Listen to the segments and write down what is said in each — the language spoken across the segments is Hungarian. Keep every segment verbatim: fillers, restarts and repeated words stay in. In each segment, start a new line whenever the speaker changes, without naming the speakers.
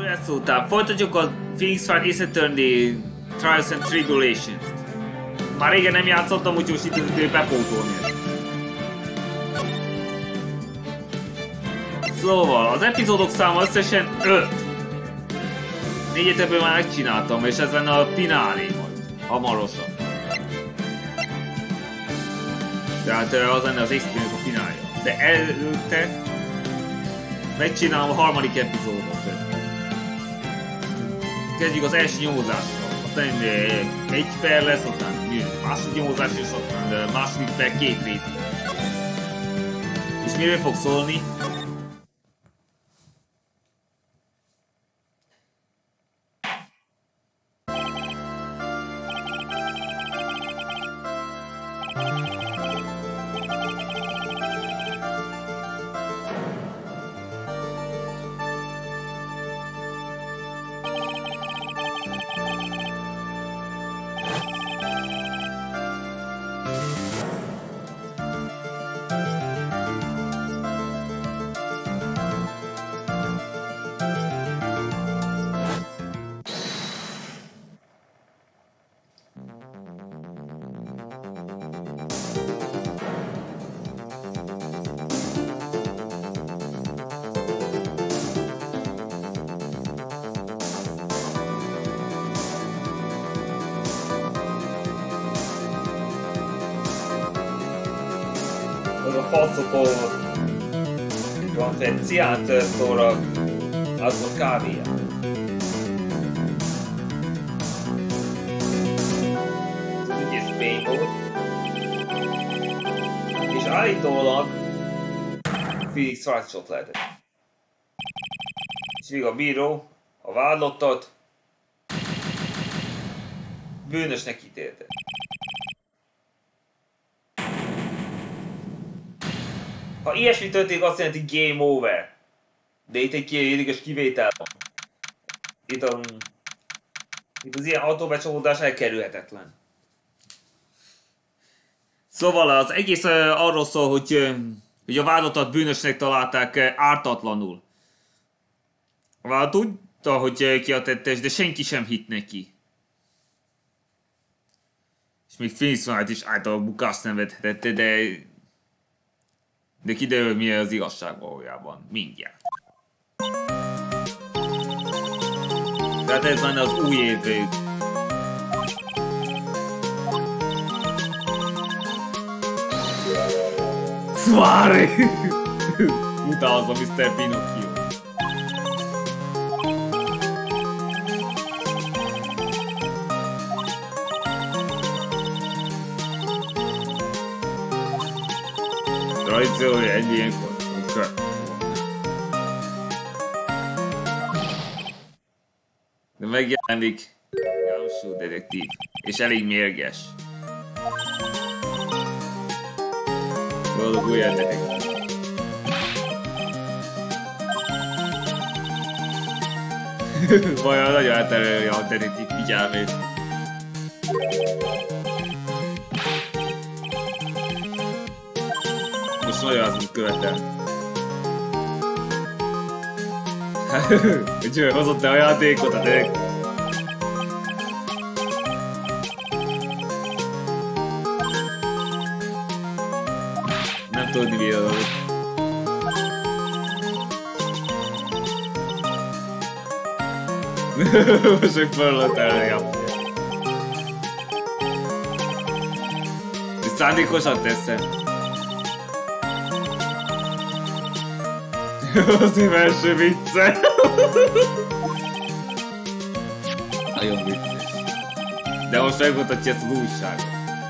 Ezután folytatjuk a Phoenix Wright Ace Attorney Trials and Tribulations-t. Már régen nem játszottam, úgyhogy most itt az idő bepótolni ezt. Szóval, az epizódok száma összesen öt. Négyet ebből már megcsináltam, és ez lenne a finálé majd. Hamarosan. Tehát az lenne az Extreme a finálja. De előtte megcsinálom a harmadik epizódot. Kezdjük az első nyomozással. Aztán egy per lesz, aztán második nyomozás, és aztán második per két rész. És miről fog szólni? Faszokó van egy ciát szóra azon kávéját. Ez egész paintball. És állítólag Phoenix Wright-ot lehetett. És még a bíró a vádlottat bűnösnek ítélte. Ha ilyesmi történik, azt jelenti game over. De itt egy érdekes kivétel van. Itt, a, itt az ilyen autóbecsapódás elkerülhetetlen. Szóval az egész uh, arról szól, hogy, uh, hogy a vádlottat bűnösnek találták uh, ártatlanul. A vállalat tudta, hogy uh, ki a tettes, de senki sem hitt neki. És még Phoenix Wright is általában bukást szenvedhetett, de... De kiderül, mi az igazság valójában. Mindjárt. Tehát ez lenne az új évvég. Szvári! Utálom miszter Pinocchio. Rajzolj egy ilyenkor. Okay. De megjelenik Jánosú detektív. És elég mérges. Boldog újjel detektív. Vajon nagyon elterelje a detektív figyelmét. Most nagyon az, amit követem. Úgyhogy hozott el a játékot a detek. Nem tudni mi az. Most még fölött elég. És szándékosan teszem. Az én első vicce. Nagyon vicces. De most megmutatja ezt az újságot.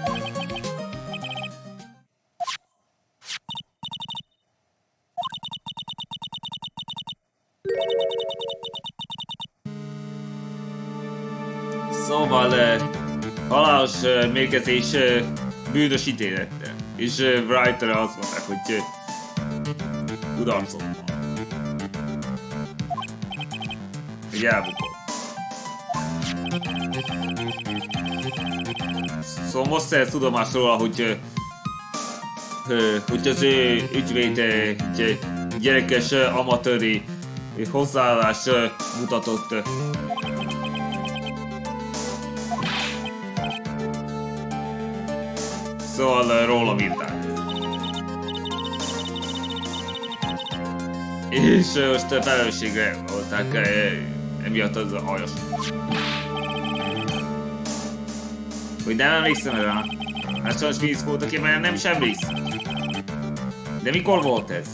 Szóval uh, halálos uh, mérgezés uh, bűnös ítélettel. És uh, Wright-ra azt mondták, hogy uh, kudarcot van. Hogy elbukott. Szóval most szerez tudomás róla, hogy, hogy az ő ügyvéd egy gyerekes amatőri hozzáállás mutatott. Szóval róla írták. És most felelősségre volták emiatt az a hajos. Hogy nem emlékszem rá. Hát sajnos víz volt, aki már nem is emlékszem. De mikor volt ez?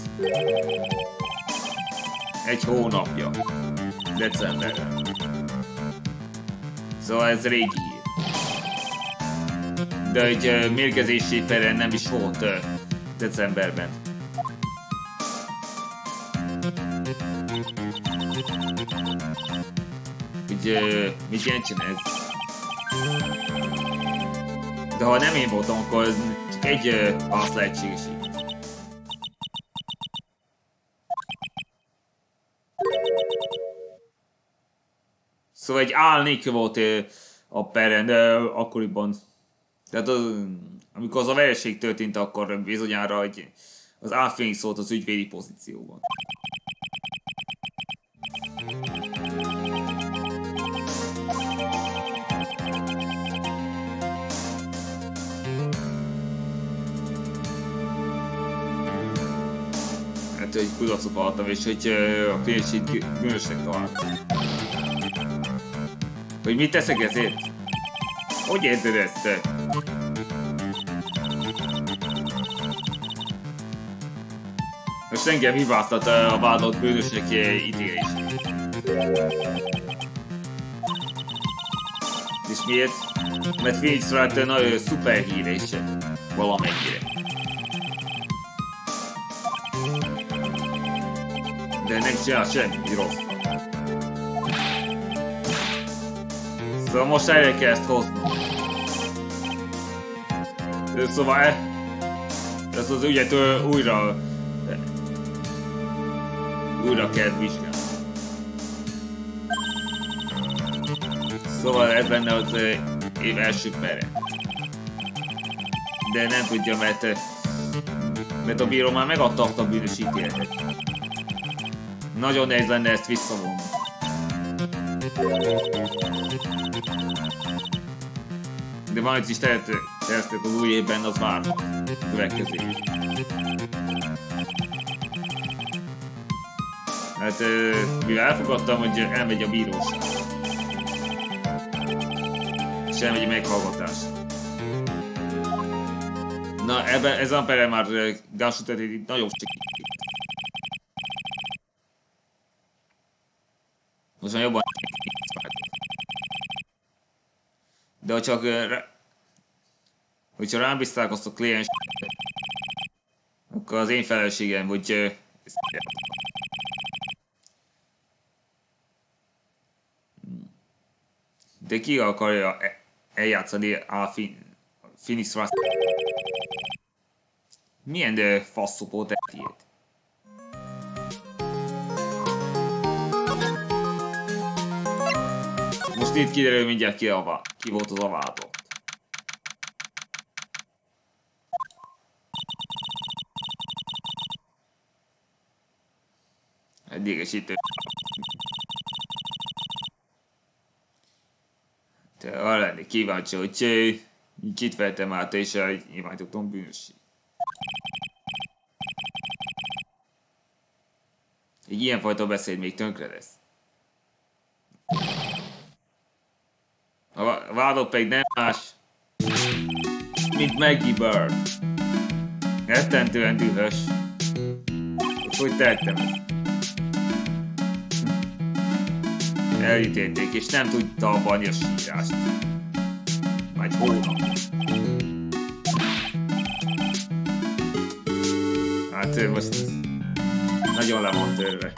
Egy hónapja. Decemberben. Szóval ez régi hír. De egy mérgezési peren nem is volt decemberben. Úgy, mit jelentsen ez? De ha nem én voltam, akkor csak egy az lehetséges így. Szóval egy álnék volt a peren, de akkoriban. Tehát az, amikor az a vereség történt, akkor bizonyára egy, az álfény szólt az ügyvédi pozícióban. Hát, hogy kudarcot vallottam, és hogy a kliensét bűnösnek találtam. Hogy mit teszek ezért? Hogy érted ezt? Most engem hibáztat a vádolt bűnösnek ítélését. És miért? Mert Phoenix Wright nagyon szuper híres valamennyire. De nem csinál semmi rossz. Szóval most elő kell ezt hozni. Szóval ezt az ügyet újra újra kell vizsgálni. Szóval ez lenne az év első pere. De nem tudja, mert, mert a bíró már megadta azt a bűnös ítéletet. Nagyon nehéz lenne ezt visszavonni. De van egy is tehetett az új évben, az már következő. Hát mivel elfogadtam, hogy elmegy a bíróság. És elmegy a meghallgatás. Na ebben, ezen a perre már Gásutet nagyon segít. Most már jobban. De ha csak hogyha rám bízták azt a kliens, akkor az én felelősségem, hogy de ki akarja eljátszani a Phoenix Wright? Milyen faszopó tettét? Most itt kiderül mindjárt ki, a, ki volt az a vádott. Edégesítő. Te arra lennék kíváncsi, hogy kit vettem át, és nyilvánítottam bűnösség. Egy ilyenfajta beszéd még tönkre lesz. A vádott pedig nem más, mint Maggie Bird. Rettentően dühös. Hogy tettem ezt? Elítélték, és nem tudta abbanni a sírást. Már egy hónap. Hát ő most nagyon le van törve.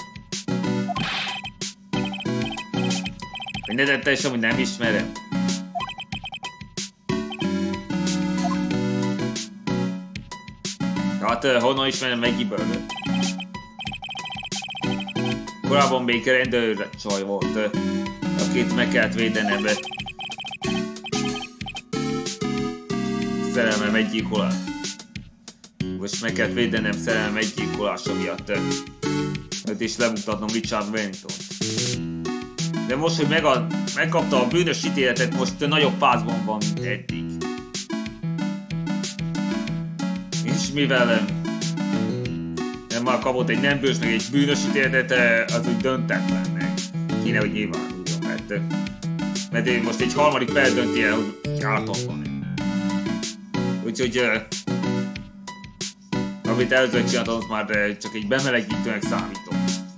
Hogy ne tette is, amit nem ismerem. Hát honnan ismerem Maggie Bird-öt? Korábban még rendőr csaj volt, akit meg kellett védenem. Szerelmem egygyilkolás. Most meg kellett védenem szerelmem egygyilkolása miatt. Őt is lebuktatnom Richard Wellington. De most, hogy megad, megkapta a bűnös ítéletet, most nagyobb pázban van, mint eddig. És mivel nem már kapott egy nem bűnös, meg egy bűnös ítéletet, az úgy döntetlen meg. Kéne, hogy nyilvánuljon, mert, mert én most egy harmadik per dönti el, hogy ártatlan. Úgyhogy amit előzően csináltam, az már csak egy bemelegítőnek számítom.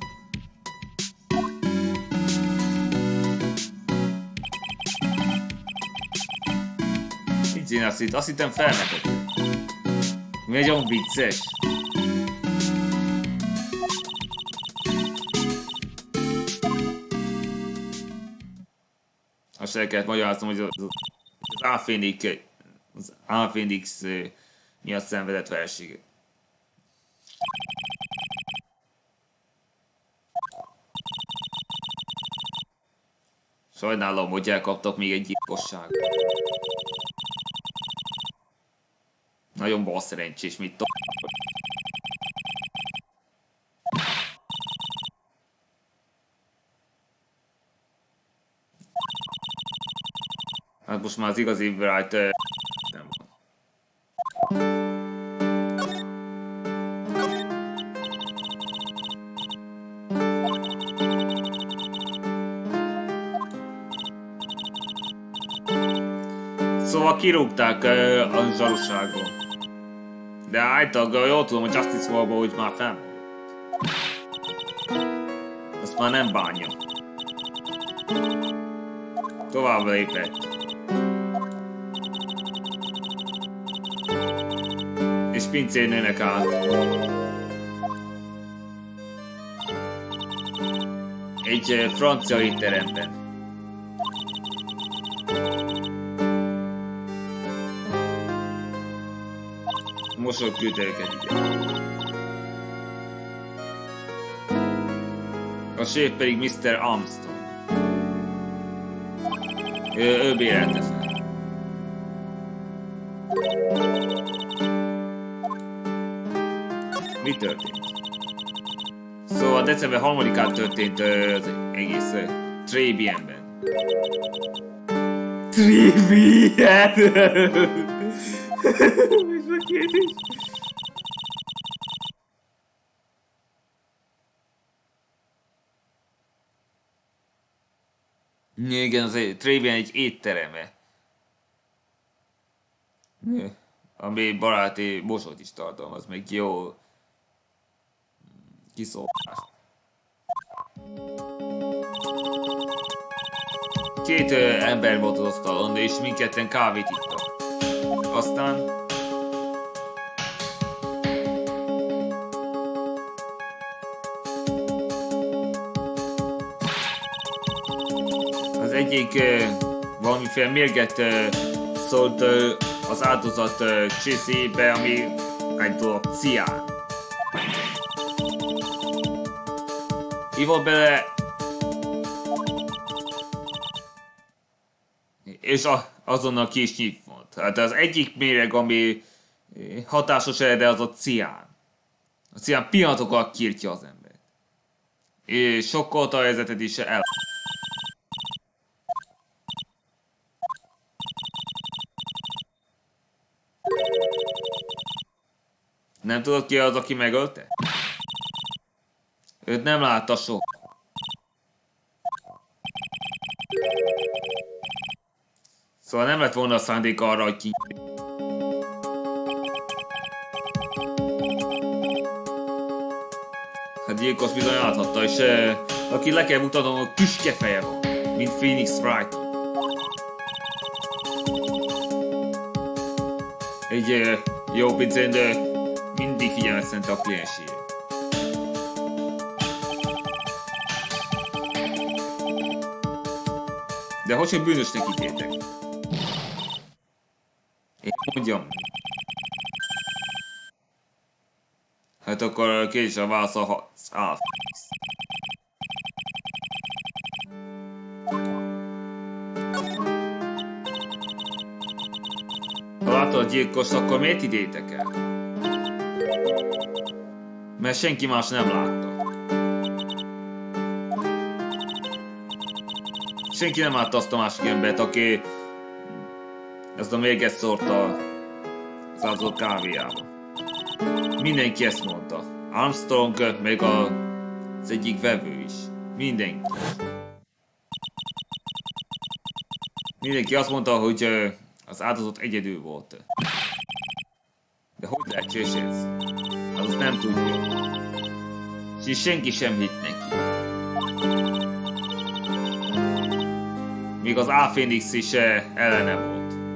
Mit csinálsz itt? Azt hittem felmetett. Nagyon vicces. Azt el kellett magyaráznom, hogy az Alphénix, az Alphénix miatt szenvedett vereséget. Sajnálom, hogy elkaptak még egy gyilkosságot. Nagyon bal szerencsés, mit tudom. Hát most már az igazi Wright uh, nem van. Szóval kirúgták uh, a zsarúságon. De általában jól tudom, hogy Justice War-ban úgy már fenn. Azt már nem bánja. Tovább lépett. És pincérnőnek állt. Egy uh, francia étteremben. Mosolygőtelkedik. A séf pedig miszter Armstrong. Ő, ő bérelte fel. Mi történt? Szóval december harmadikán történt az egész uh, Trébienben. Trébien! Mi a kérdés? Igen, az egy, Trévien egy éttereme. Ami baráti mosót is tartalmaz, meg jó kiszolgálás. Két ö, ember volt az asztalon, és mindketten kávét ittak. Aztán az egyik uh, valamiféle mérget uh, szólt uh, az áldozat uh, csészébe, ami egy dolog cián. Ivott bele, és a, azonnal ki is nyitva. Hát az egyik méreg, ami hatásos erre, az a cián. A cián pillanatokkal kiirtja az embert. És sokkolta a helyzetet is el. Nem tudod ki az, aki megölte? Őt nem látta soha. Szóval nem lett volna a szándék arra, hogy ki... Hát gyilkos bizony láthatta, és eh, aki le kell mutatom, hogy tüskefeje van, mint Phoenix Wright. Egy eh, jó pincén, de mindig figyelmet szente a kliensére. De hogy hogy bűnösnek ítéltek? Én mondjam. Hát akkor kérdésre válaszol az Alphénix. Ha látod a gyilkost, akkor miért idétek el? Mert senki más nem látta. senki nem látta azt a másik embert, aki ezt a mérget szórta az áldozat kávéjába. Mindenki ezt mondta. Armstrong, meg a, az egyik vevő is. Mindenki. Mindenki azt mondta, hogy az áldozat egyedül volt. De hogy lehetséges ez? Az azt nem tudja. És senki sem hitt neki. Még az A-Phoenix is ellene volt.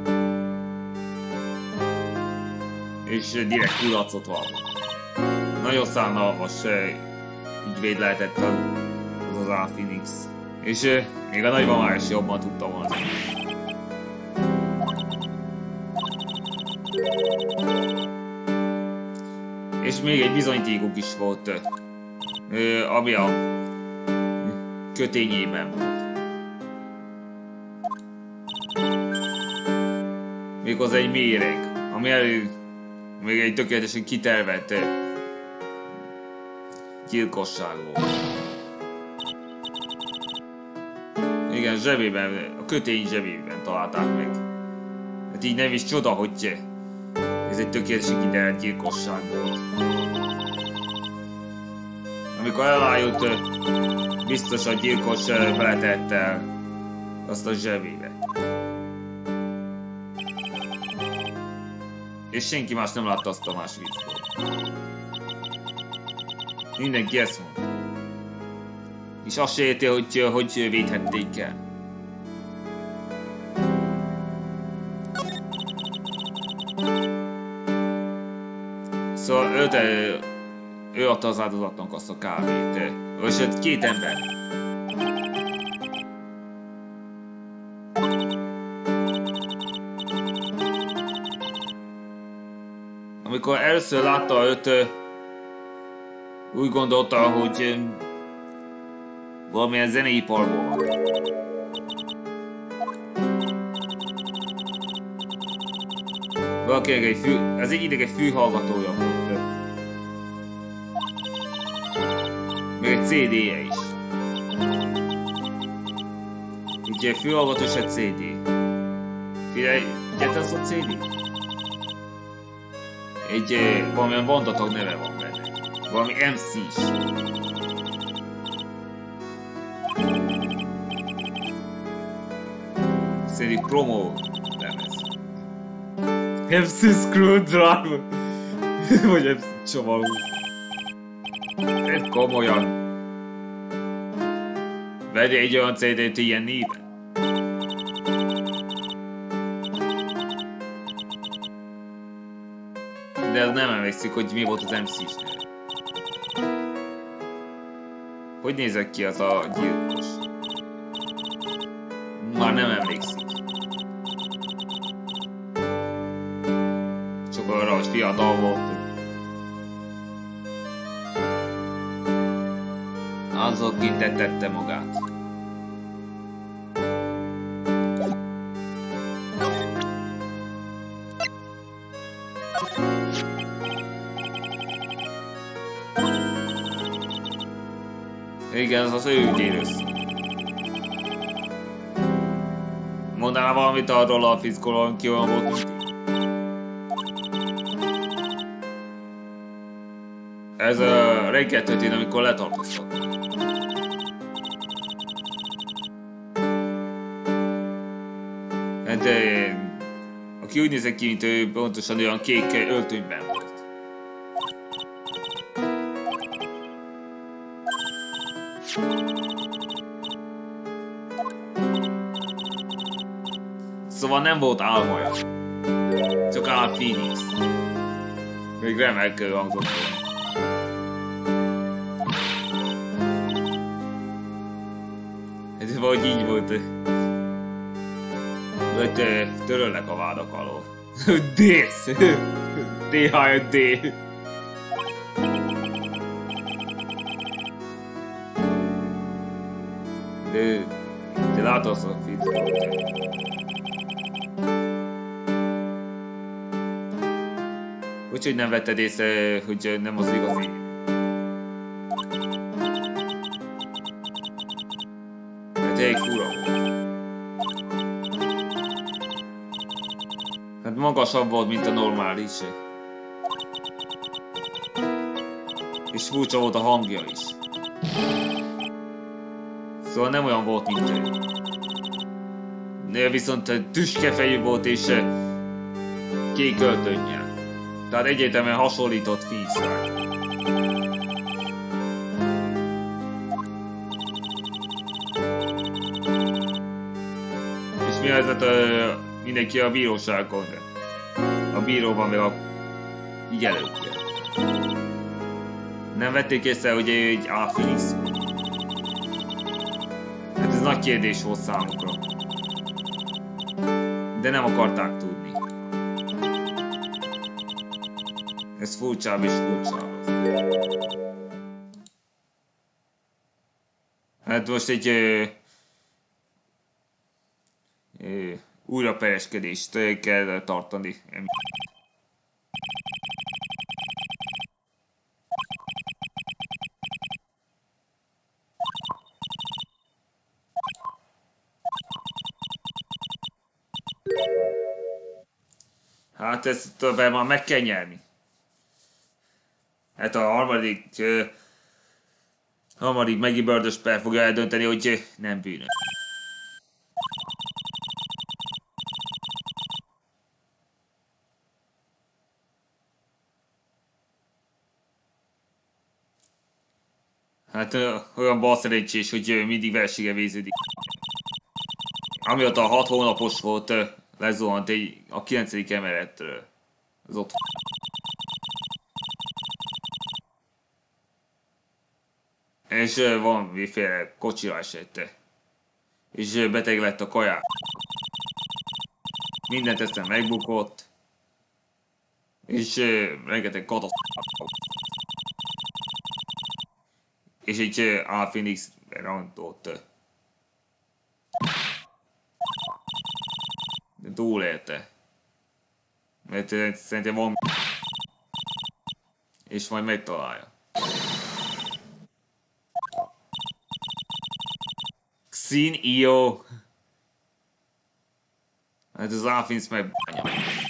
És direkt kudarcot vallott. Nagyon szánalmas ügyvéd lehetett az az A-Phoenix. És még a nagymamá is jobban tudta volna. És még egy bizonyítékuk is volt, ami a kötényében volt. Méghozzá egy méreg, ami elő még egy tökéletesen kitervelt gyilkosság volt. Igen, zsebében, a kötény zsebében találták meg. Hát így nem is csoda, hogy ez egy tökéletesen kitervelt gyilkosság volt. Amikor elájult, biztos a gyilkos beletette azt a zsebébe. És senki más nem látta azt a más viccből. Mindenki ezt mondta. És azt se érti, hogy hogy védhették el. Szóval ő, de, ő adta az áldozatnak azt a kávét. És két ember. Amikor először látta őt, úgy gondolta, hogy valamilyen zeneiparból van. Valakinek egy fű, az egyiknek egy fülhallgatója volt. Még egy cé dé-je is. Így egy fülhallgató és egy cé dé. Figyelj, egyet az a cé dé? Egy valamilyen vandatag neve van benne. Valami em cé is. Szerintem promo lemez. em cé Screwdriver. Vagy em cé csomagú. Ez komolyan. Vegye egy olyan cé dét ilyen néven. De ez nem emlékszik, hogy mi volt az em cé-snél. Hogy nézett ki az a gyilkos? Már nem emlékszik. Csak arra, hogy fiatal volt. Azok kintettette magát. Igen, ez az ő ügyéről szól. Mondanál valamit arról a fickóról, ki olyan volt, mint én? Ez a reggel történt, amikor letartóztatnak. Hát, aki úgy nézett ki, mint ő, pontosan olyan kék öltönyben volt. Szóval nem volt álmaja. Csak A-Phoenix. Még remekül hangzott. Ez valahogy így volt. Hogy törölnek a vádak alól. Dész! dé há jött D. De... Te látod azt a fickót. Úgyhogy nem vetted észre, hogy nem az igazi. Hát egy fura volt. magasabb volt, mint a normális. És furcsa volt a hangja is. Szóval nem olyan volt, mint ő. Ő viszont tüskefejű volt és kék öltönnyel. Tehát egyértelműen hasonlított Phillipsre. És mi az, hogy mindenki a bíróságon, a bíróban meg a figyelőkkel. Nem vették észre, hogy ő egy Phillip. Hát ez nagy kérdés volt számukra. De nem akarták tudni. Ez furcsább és furcsább. Hát most egy ö, ö, újrapereskedést kell tartani. Hát ezt többen már meg kell nyerni. Hát a harmadik, uh, harmadik Maggie Bird-ös per fogja eldönteni, hogy uh, nem bűnös. Hát uh, olyan bal szerencsés, hogy uh, mindig versége végződik. Amióta a hat hónapos volt, uh, lezuhant egy, a kilencedik emeletről. Az ott. És uh, van miféle kocsira esette. És uh, beteg lett a kajá. Mindent ezt megbukott. És uh, rengeteg katasztrófa. És egy uh, Phoenix rantott. De túlélte. Mert uh, szerintem van. És majd megtalálja. Xin Io. Hát az Phoenix meg bánya.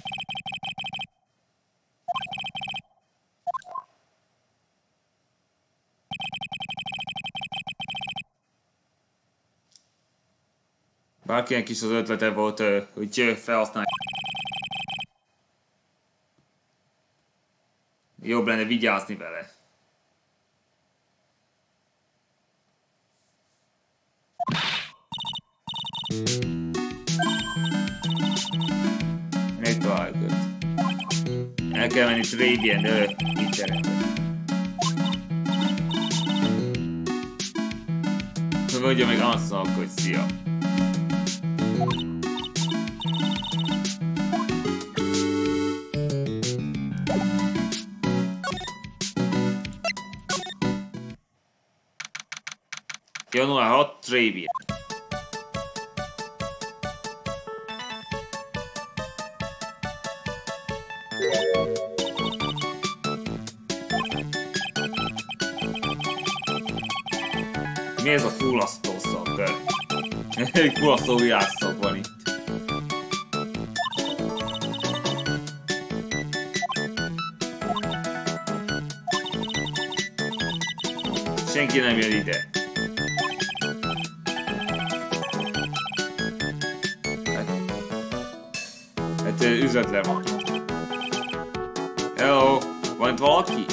Bárkinek is az ötlete volt, hogy felhasználja. Jobb lenne vigyázni vele. Megtaláljuk őt. El kell menni Trabian internetre. Mondja meg Ansnak, hogy szia. január hatodika Trabian. Mi ez a fullasztó szak? Egy fullasztó virágszak van itt. Senki nem jön ide. Hát, hát üzletre van. Hello, van itt valaki?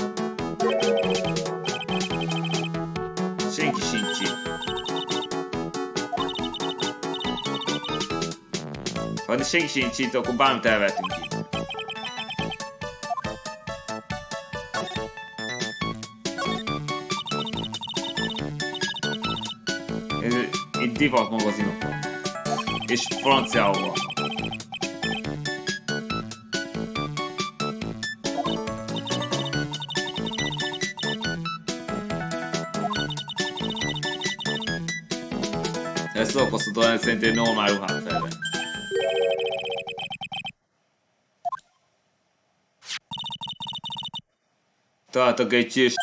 Senki sincs itt. Ha senki sincs itt, akkor bármit elvetünk itt. Ez itt divat magazinok van. És franciául van. Ezt szokasztottam, hogy szerintem normál ruhát felvenni. Találtak egy kis...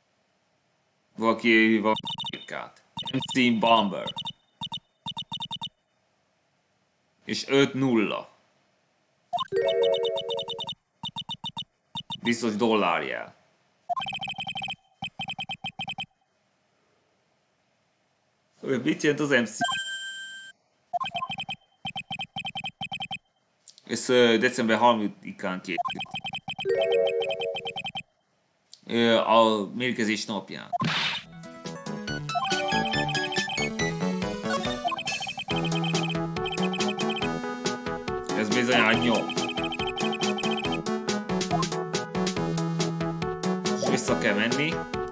Valaki van kát. em cé Bomber. És öt nulla. Biztos dollárjel. Mit jelent az em cé? Ez december harmadikán készült. A mérkőzés napján. Ez bizonyára nyom. És vissza kell menni.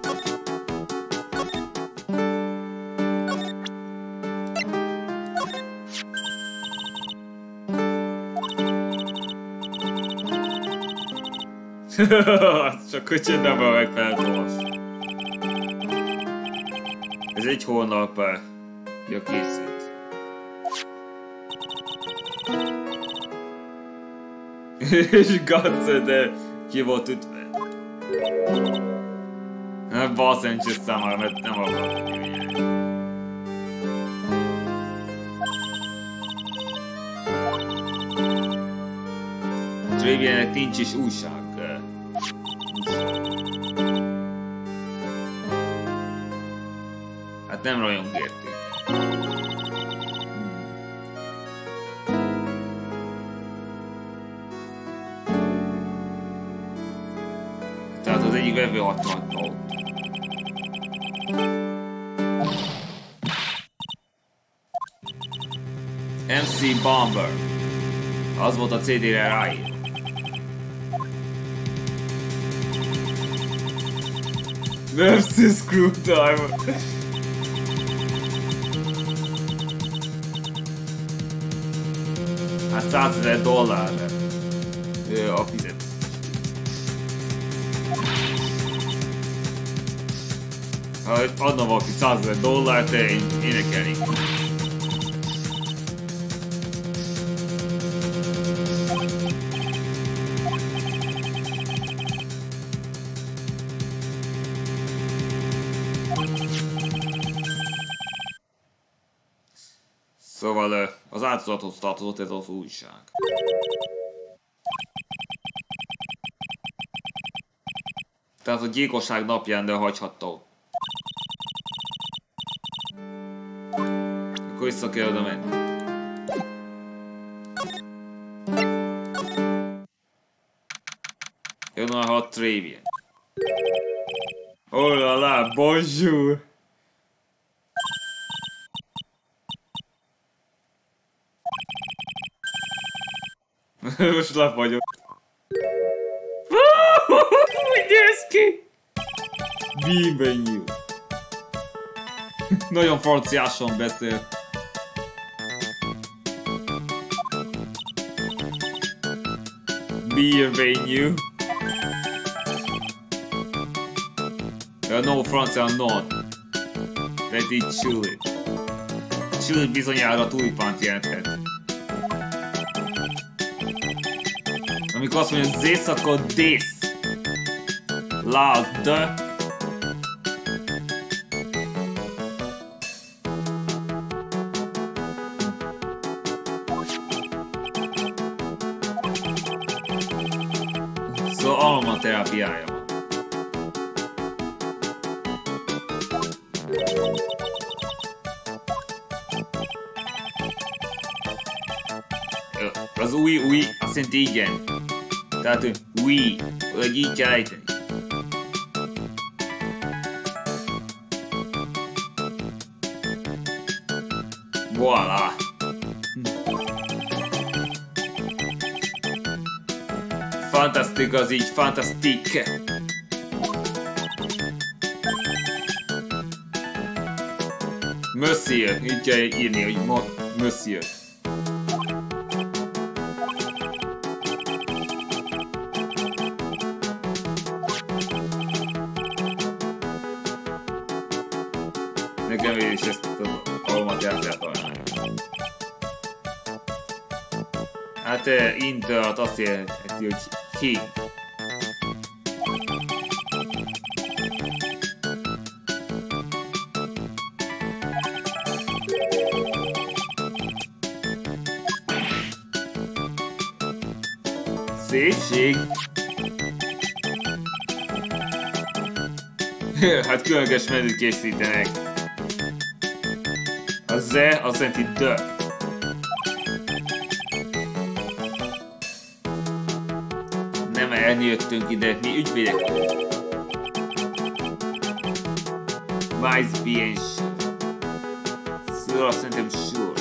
Csak hogy nem van meg feltolsz. Ez egy hónap ja, készült. És Gatze, de ki volt ütve. Balszentses számára, mert nem akarok kivigyelni. Travianek nincs is újság. Hát nem rajong érték. Tehát az egyik vevő hatvanhat volt. em cé Bomber. Az volt a cé dére ráír. em cé Screwdriver. Hát százezer dollárra. A fizet. Ha adna valaki százezer dollárt, de én énekelnék. Szóval az áldozathoz tartozott ez az újság. Tehát a gyilkosság napján, de hagyhatta ott. Akkor vissza kell oda menni. Jön a hat Travia. Oh la la, bonjour! Most lap vagyok. Hogy néz ki? Bienvenue. Nagyon franciásan beszél. Bienvenue. Ja, no francia non. Petit chili. Chili bizonyára tulipánt jelenthet. Amikor azt mondja, zész, akkor dész. Láz, de. Szóval aromaterápiája van. Az új, új, azt jelenti igen. Tehát, új, hogy így kell ejteni. Voilà. Fantasztik az így, fantasztik. Monsieur, így kell írni, hogy ma, monsieur. Nekem is ezt az aromaterápiát ajánlom. Hát intert azt jelenti, hogy hí. Szépség! Hát különleges menüt készítenek. A Z azt jelenti D. Nem eljöttünk ide, mi ügyvédek vagyunk. Vice bien sure. Sure, azt szerintem sure.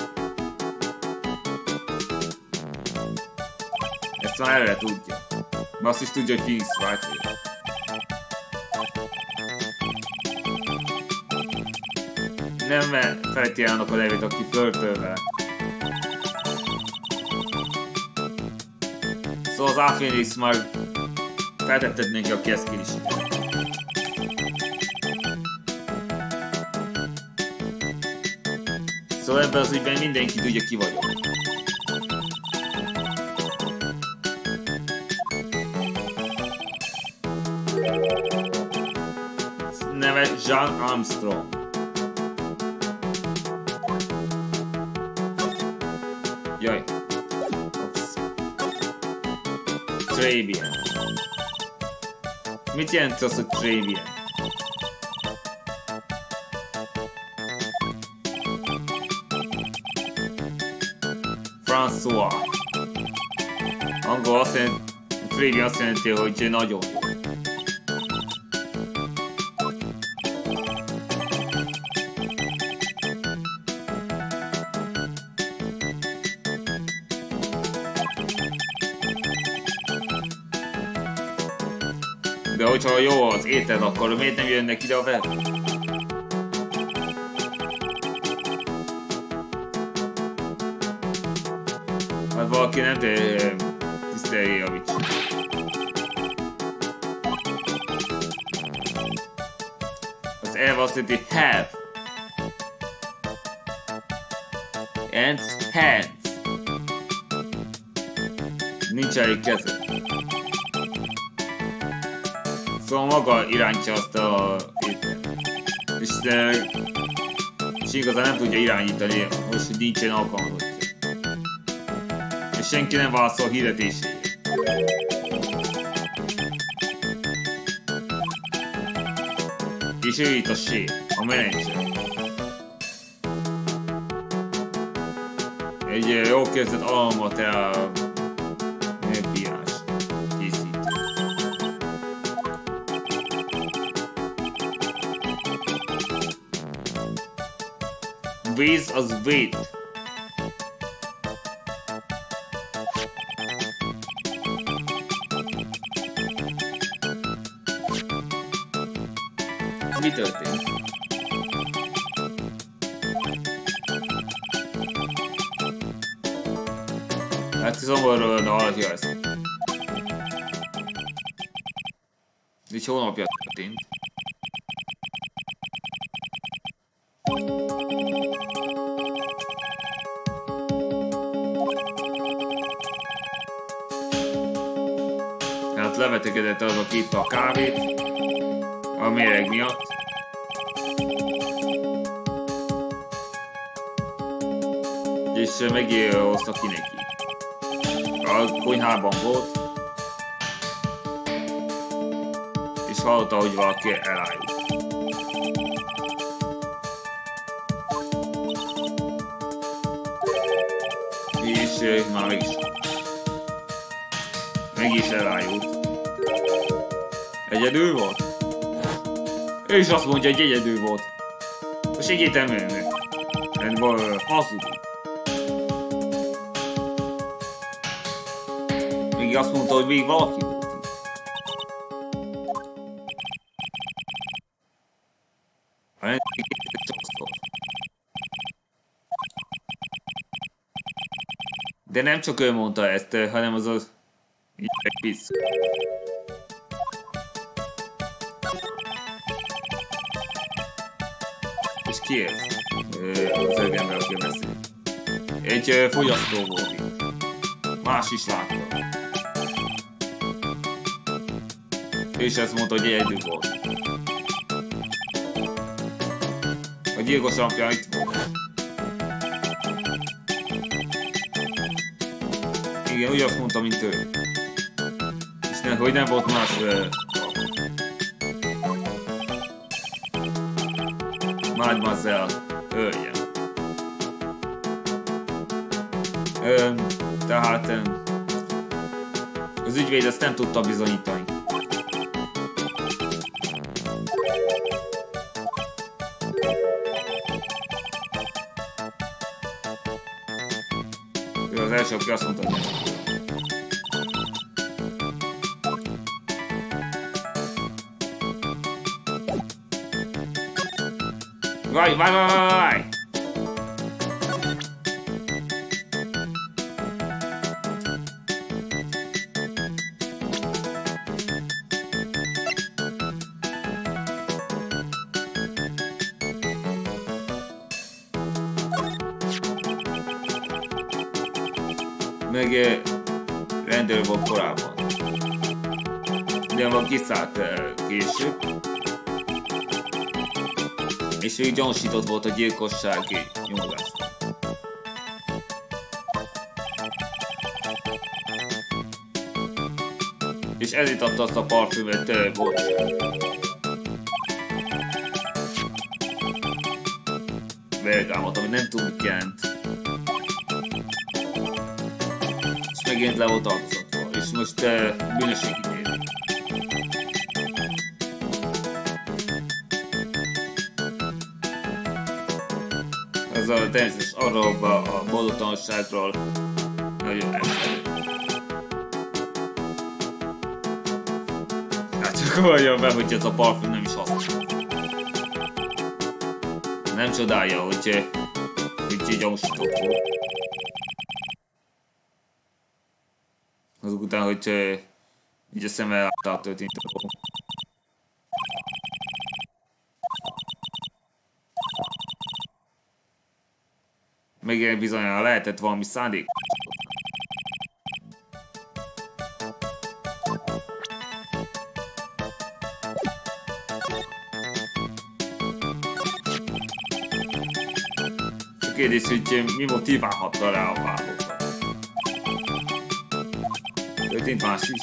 Ezt már előre tudja. Ma azt is tudja, hogy Phoenix Wright. Nem felejti annak a nevét, aki föltölve. Szóval az A-Phoenix már feltetted neki a keszkélését. Szóval ebben az ügyben mindenki tudja, ki vagyok. Neve Jean Armstrong. Jaj. Travian. Mit jelent az, hogy Travian? François. Angol azt jelenti, Travian azt jelenti, hogy nagyon jó. De hogyha jó az étel, akkor miért nem jönnek ide a web? Hát valaki nem tisztelje a vicc. Az elv azt jelenti have. And hands. Nincs elég keze. Szóval maga irányítja azt a ételt. És, és igazán nem tudja irányítani, most, hogy nincsen alkalmazottja. És senki nem válaszol hirdetésére. És ő itt a sé, a menedzser. Egy jó képzett almatea bírás készít. Víz az vét. Mi történt? Hát szomorúan hallgatja ezt. Egy hónapja történt. Hát levetegedett az, aki itta a kávét a méreg miatt. És meghozta ki neki. A konyhában volt. És hallotta, hogy valaki elájult. És már meg is. Meg is elájult. Egyedül volt? Ő is azt mondja, hogy egyedül volt. Most egyértelműen hazudik. Még azt mondta, hogy még valaki volt itt. De nem csak ő mondta ezt, hanem az az... Így pisz. És ki ez? Az ögember, aki beszél. Egy fogyasztó volt itt. Más is látta. És ezt mondta, hogy egyedül volt. A gyilkos napja itt volt. Igen, úgy azt mondta, mint ő. Hogy nem volt más... Mademoiselle, hölgyem. Tehát... Az ügyvéd ezt nem tudta bizonyítani. Ő az első, aki azt mondta, hogy Vaj, vaj, vaj, vaj! Meg rendőr volt korábban. De van kiszállt később. És ő gyanúsított volt a gyilkossági nyomulásban. És ezért adta azt a parfümöt volt. Bergámot, amit nem tudom, mit jelent. És megint le volt tartozatva. És most uh, bűnösség ítél. Ez a természetes arról a boldogtalanságról nagyon elfelé. Hát csak olyan be, hogy ez a parfüm nem is használ. Nem csodálja, hogy hogy gyanúsított volt. Azok után, hogy így a szemmel által történt a dolog. Meg bizonyan lehetett valami szándék. A kérdés, hogy mi motiválhatta rá a vállókat. Történt más is.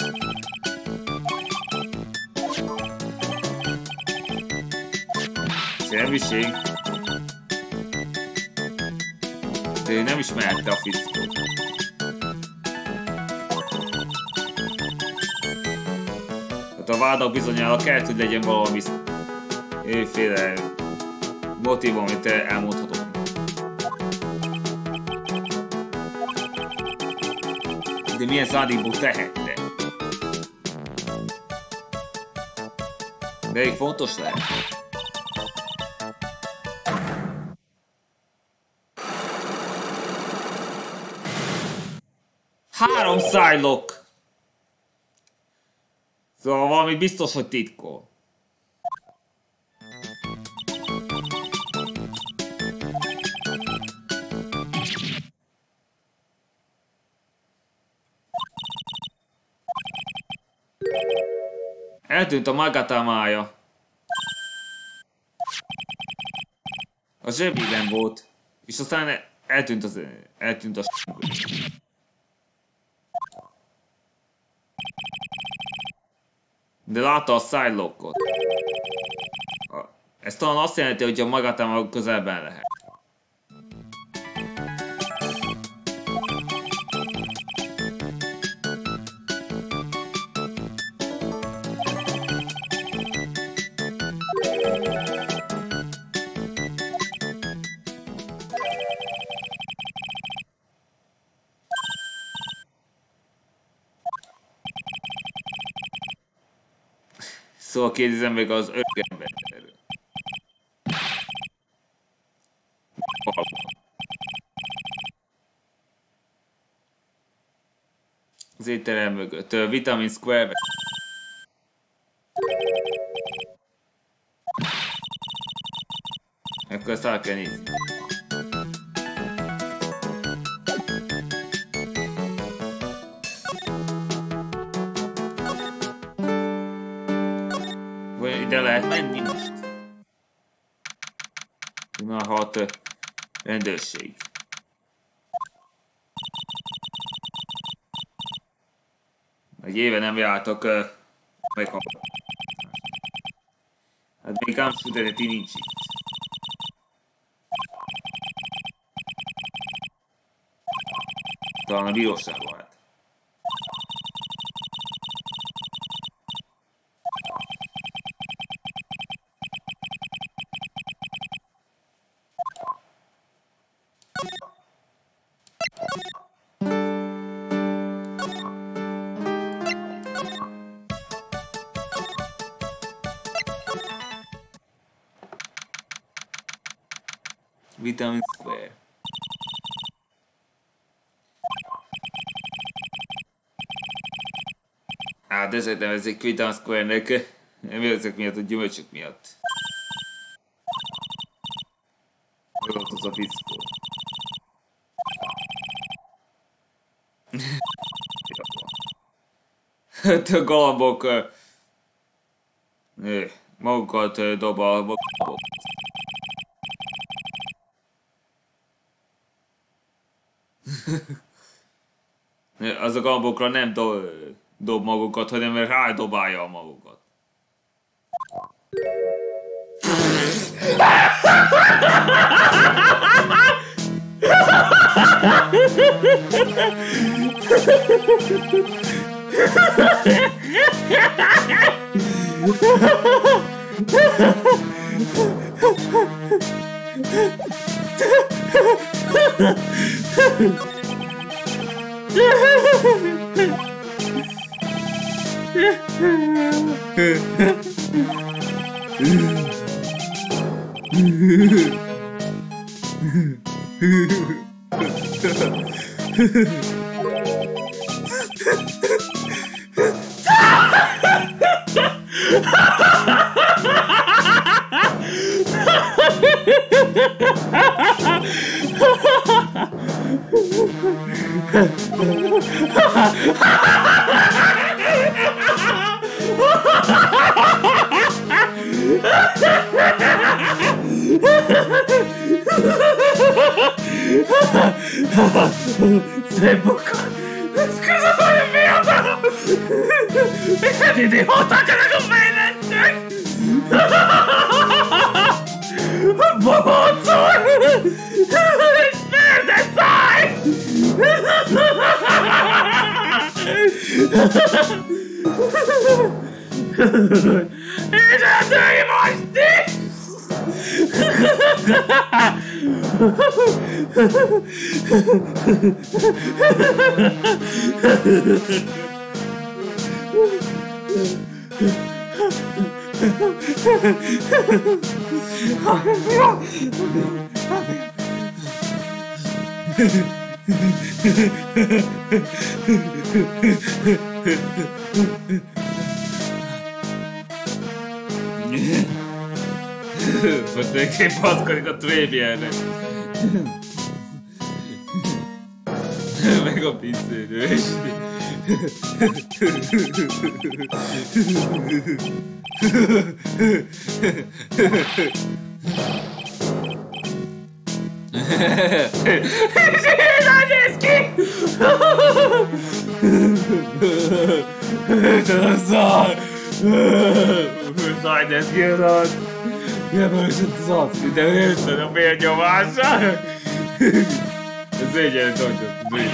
Semmiség. De ő nem ismerte a fickót. Hát a vádak bizonyára kellett, hogy legyen valami féle motív, amit elmondhatok. De milyen szándékból tehette? De egy fontos lehet. Három szájlok! Szóval valami biztos, hogy titkol. Eltűnt a magatamája. A zsebében volt. És aztán eltűnt az... eltűnt a De látta a szájlokkot. Ez talán azt jelenti, hogy a magatama közelben lehet. Szóval kérdezem meg az örökemberről. Az étterem mögött. A Vitamin Square. Akkor ezt el kell nézni. Ide lehet menni most. Már halt rendőrség. Egy éve nem jártak uh, meg. Hát még kámszüteti nincs itt. Talán a bíróságban hát. Vitamin Square. Hát ezért nevezik Vitamin Square-nek. Nem ezek miatt, a gyümölcsök miatt. Jó volt az a fickó. Hát a galambok magukat dob a galambok. Az a galambokra nem do, dob magukat, hanem rádobálja a magukat.
Sembocca! Scusa, ma è mia! Che idiota che non bene! Bozzo! Sperde, sai! E già dei morti!
Potrei baszkodik a Trébielnek. Meg a pincérő is.
Zajneszki az! Nem őszött az arc, de őszött a vérnyomása!
Ez szégyen tartott, szégyen.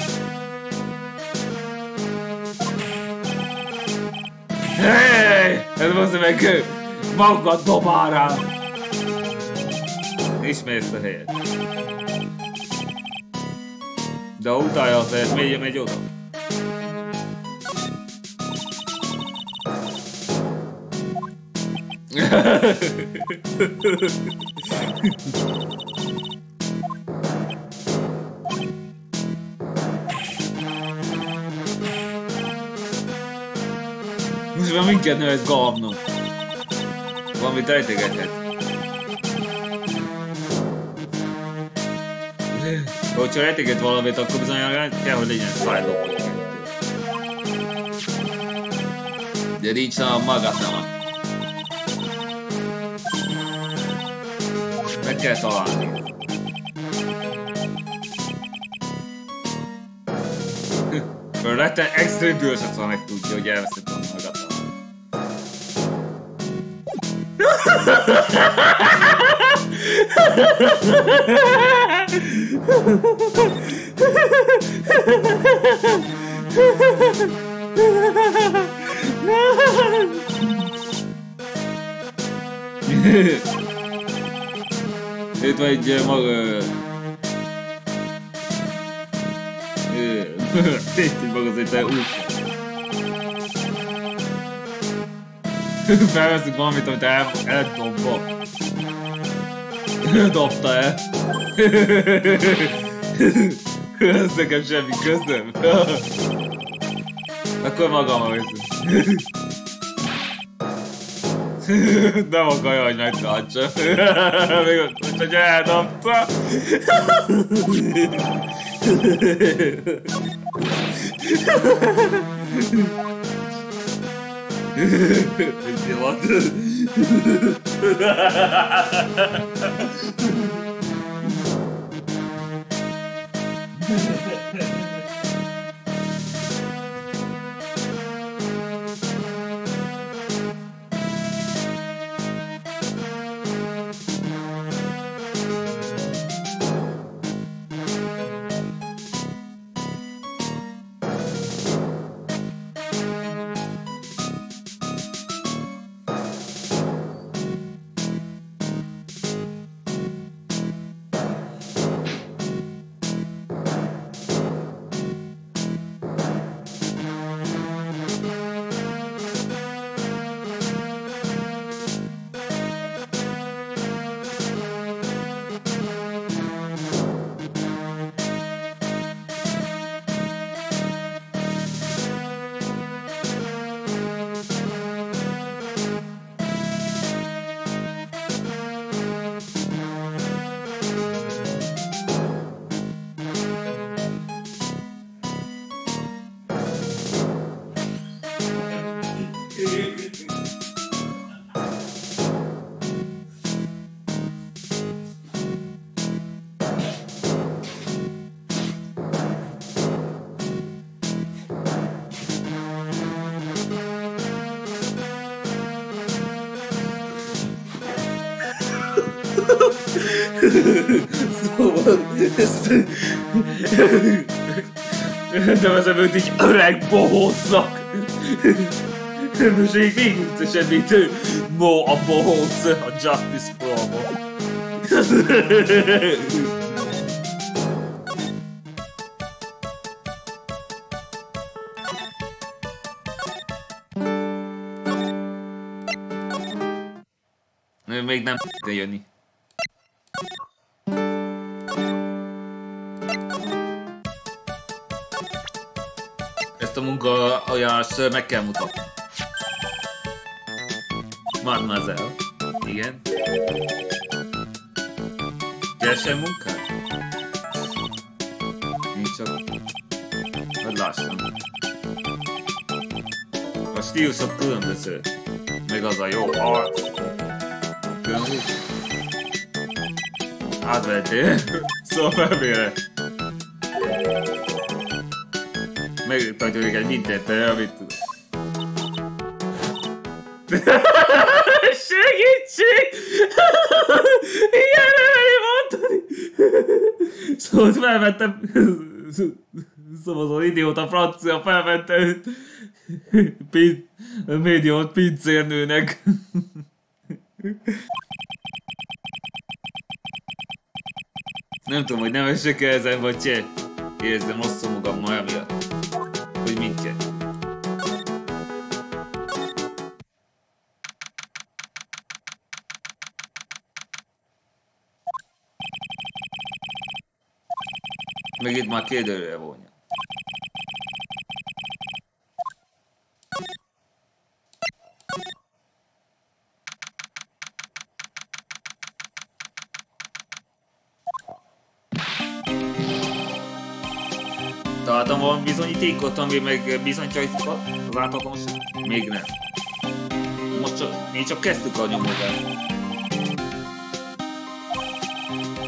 Hey! Ez most meg magukat dobál rá!
Ismerj ezt a helyet. De ha utálja azt, ez megy, megy oda.
Most már minket nevez galambnak.
Valamit rejtegethet. Hogyha rejteget valamit, akkor bizony kell, hogy legyen szájló. De nincs a magatnama. Meg kell találni. Retten extrém dühöset, ha meg tudja, hogy elveszett a magatát. Itt van egy maga... Itt maga az egy úgy. Felveszünk valamit, amit el, eldobva. Dobta el. Ez nekem semmi, köszönöm. Akkor magam veszem. Nem akarja, hogy megtartsa. Még ott, hogy eldobta. Idiot. Szóval ezt... nevezem őt így öreg bohócnak. Most még még viccesebb, mint ő. Mo a bohóc a Justice Pro-ban. Még nem tud jönni. Ezt a munkaajánlást meg kell mutatni. Mademoiselle. Igen. Keresel munkát? Nincs csak... Hogy lássam. A stílusok különböző. Meg az a jó arc. Különböző. Átvettél. Szóval felmére. Megtartjuk egy mindent, amit tudok. Segítség! Igen, nem mondani! Szóval felvettem... Szóval az idióta francia felvette őt... Pin... médiót pincérnőnek. Nem tudom, hogy nevessek -e ezen, vagy se. Érzem rosszul magam maja miatt. Hogy mindjárt. Meg itt már kérdőre vonja. Találtam valami bizonyítékot, ami meg bizonyítja az áthatalmasság? Még nem. Most csak, mi csak kezdtük a nyomozást.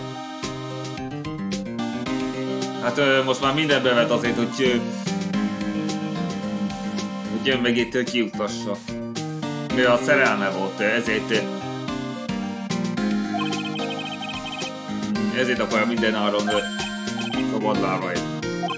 Hát most már minden bevet azért, hogy hogy meg itt kiutassa. Ő a szerelme volt, ezért... Ezért akarja minden áron szabadlába egy.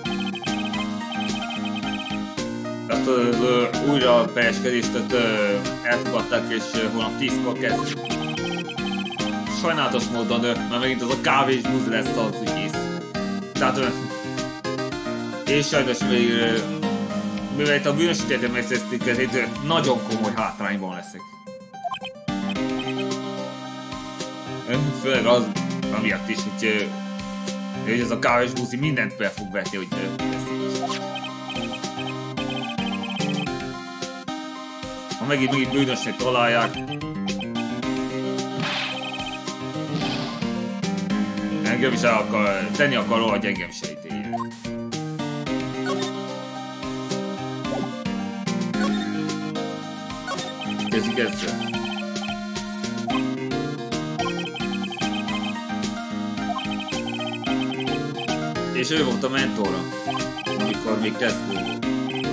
Azt az újra pereskedést elfogadták, és holnap tízkor kezd. Sajnálatos módon, mert megint az a kávés busz lesz az ügyész. Tehát... És sajnos még... Mivel itt a bűnösítéletet megszerezték, ezért nagyon komoly hátrányban leszek. Főleg az, amiatt is, hogy, hogy ez a kávés buszi mindent be fog vetni, hogy lesz. Ha megint, megint bűnösnek találják, engem is el akar, tenni akar róla, hogy engem se ítéljenek. Kezdjük ezzel. És ő volt a mentora, amikor még kezdő volt.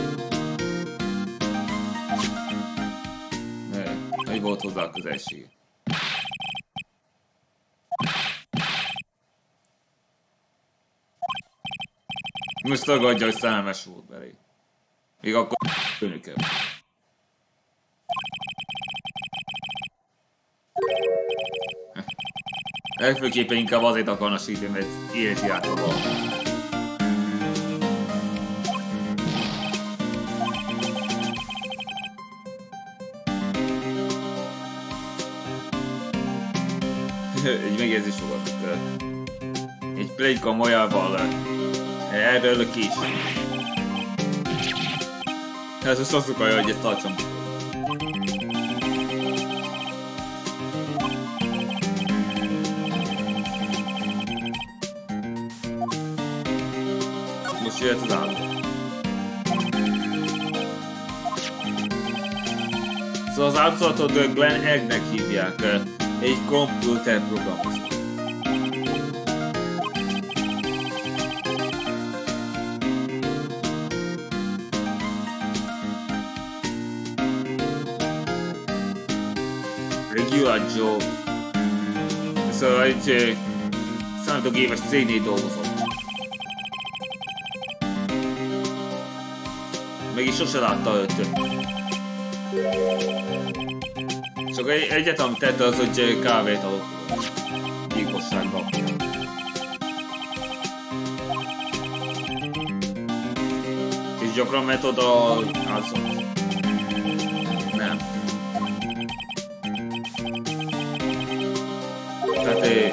Ne, hogy volt hozzá a közelség. Most tagadja, hogy szerelmes volt belé. Még akkor önökem. Legfőképpen inkább azért akarna segíteni, mert érzi át a valami. Egy megjegyzés fogadott. Egy pléka majával erről ki is. Ez most azt akarja, hogy ezt tartsam. Most jöhet az állat. Szóval az áldozatot Glenn Eggnek hívják. Egy komputer programozó. Regular Joe. Szóval egy számítógépes cégnél dolgozom. Meg is sose látta őt. Csak egy, egyet, amit tette az, hogy kávét adott gyilkosságba. És gyakran ment oda álszont. Nem. Tehát... Eh,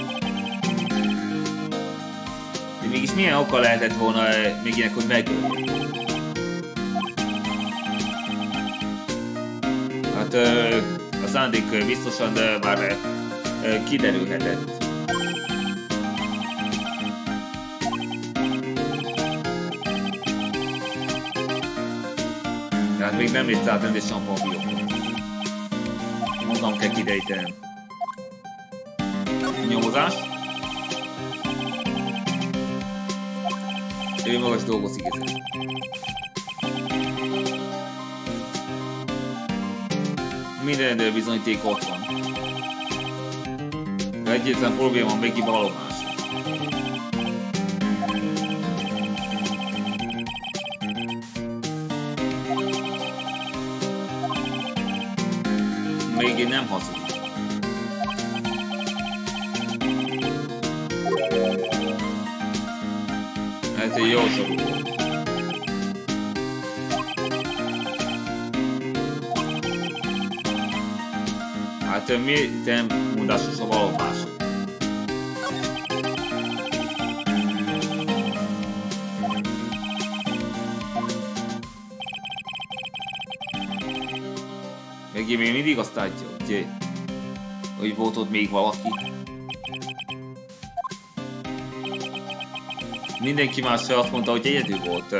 mégis milyen oka lehetett volna eh, még ilyenek, hogy megölni? Hát... Eh, a szándék biztosan, de már kiderülhetett. Tehát még nem részt át rendes samponfiókot. Mondom, kell kiderítenem. Nyomozás. Ő magas dolgozik ezen. Minden bizonyíték ott van. De egyetlen probléma még ki valomás. Még én nem hazudom. Ez egy jó sok. Hát mi nem mondásos a valómások. Meg én még mindig azt látja, hogy, hogy volt ott még valaki. Mindenki más azt mondta, hogy egyedül volt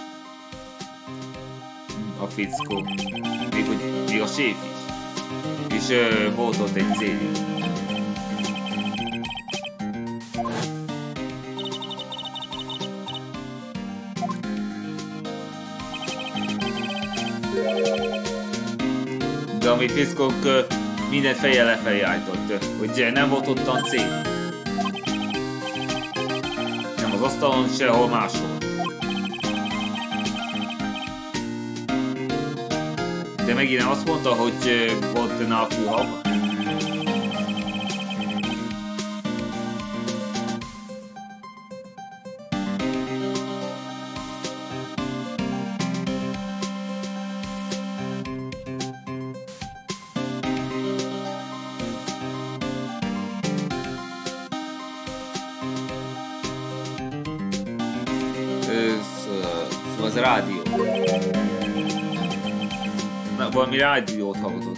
a fickó. Még, hogy, még a séf is. És uh, volt ott egy cél. a mi fiszkónk mindent fejjel lefelé állított, hogy nem volt ottan cél. Nem az asztalon, sehol máshol. De megint azt mondta, hogy volt náfú hab. Az rádió. Na, valami rádiót hallgatott.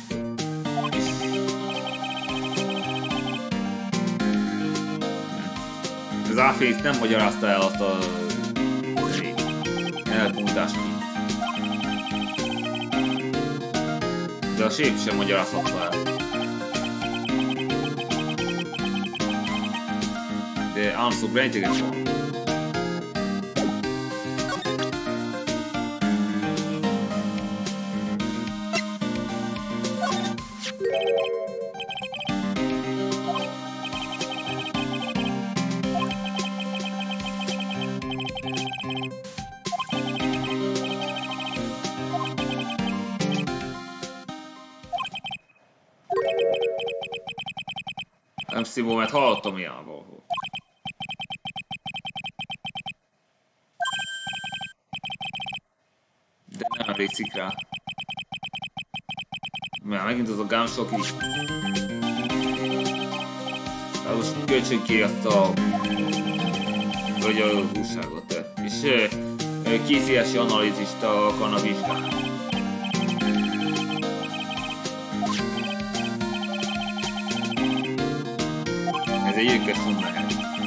Az Áfész nem magyarázta el azt a elmúltást ki. De a sép sem magyarázhatta el. De Armstrong rengeteget van. Nem szívó, mert hallottam ilyen valahol. De nem emlékszik rá. Mert megint az a gámsok is. Hát most költsünk ki azt a... vagy a újságot. És készítési analízist akarna vizsgálni. Ez egy jökkes fundament.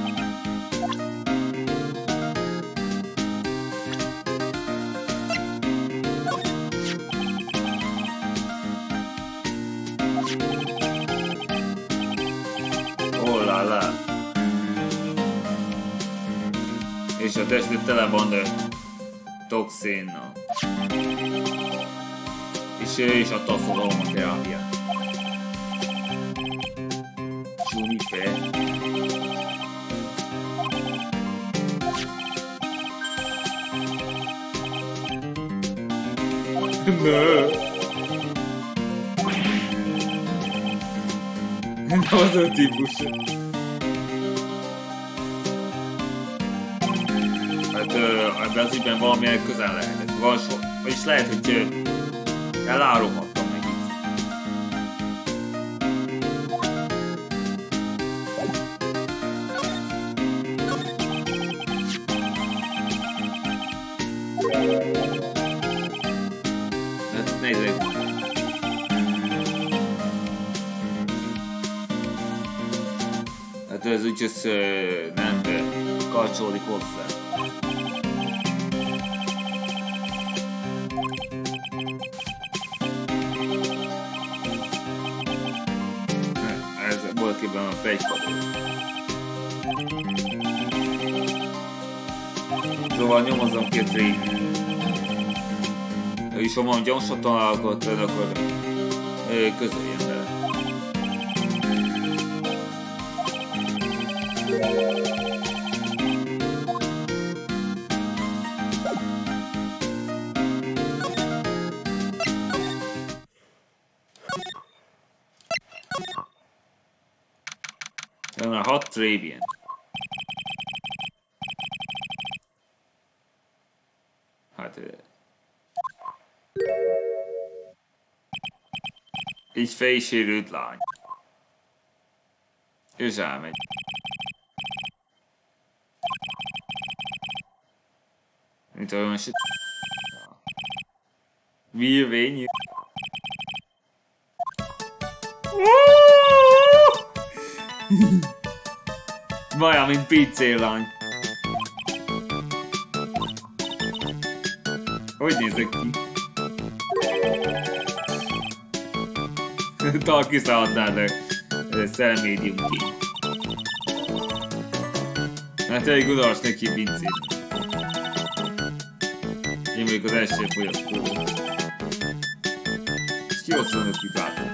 Oh la la. És a testet tele van toxénnal. És ő is adta a szolgalmaterápiát. Juniper. No. Nem az a típus. Hát ebben az ügyben valamilyen közel lehetett. Vagyis lehet, hogy elárulhattam meg itt. Hát nézzük. Hát ez úgyis nem kapcsolódik hozzá. Ez valóképpen a fejkadó. Szóval nyomozom két régi. És ha van gyorsan találkozott, akkor közöljen vele. Jön a hat Travian. Hát... Egy fejsérült lány. És elmegy. Mint olyan eset... Vilvényű. Vajon, mint pincérlány. Hogy nézek ki? Talán kiszállhatnád szelmédiumként. Hát elég udalmas neki pincét. Én vagyok az első fogyasztó. És Kioszolnak itt látom.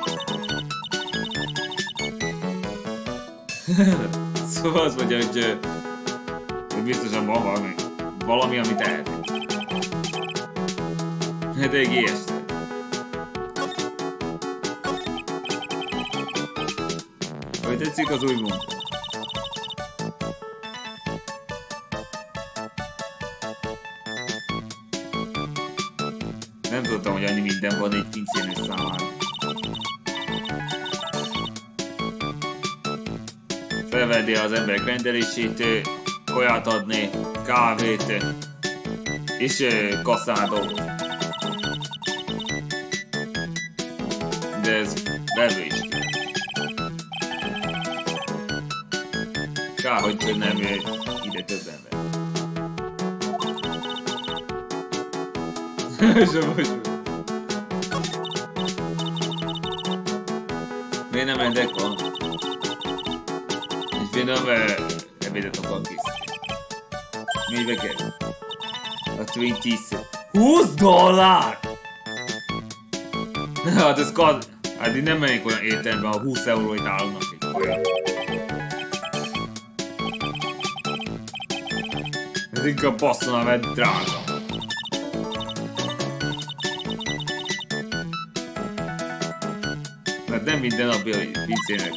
Szóval azt mondja, hogy, hogy biztosan van valami, valami amit tehetünk. Hát egy ilyesmi. Hogy tetszik az új munka? Nem tudtam, hogy annyi minden van egy pincénős számára. Felvenni az emberek rendelését, kaját adni, kávét, és kasszán dolgozni. De ez levő is kell. Kár, hogy nem ide több ember. Miért nem endek van? És miért nem ebédet akar készíteni? Mibe kell? A Twin Peaks. húsz dollár! Hát ez kaz... Hát így nem menjünk olyan étteremben, a húsz euróit állnak egy olyan. Ez inkább passzolna, mert drága. Hát nem minden nap jön pincének.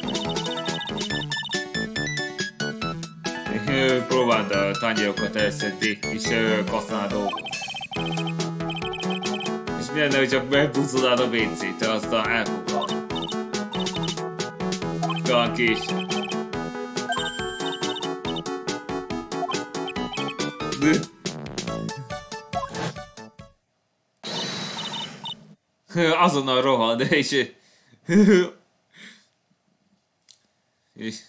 Próbáld a tányérokat elszedni, és kasszánál dolgozni. És mi lenne, hogy csak megbuszolnád a vé cét, te aztán elfoglalod. Talán később. Azonnal rohan, és... és...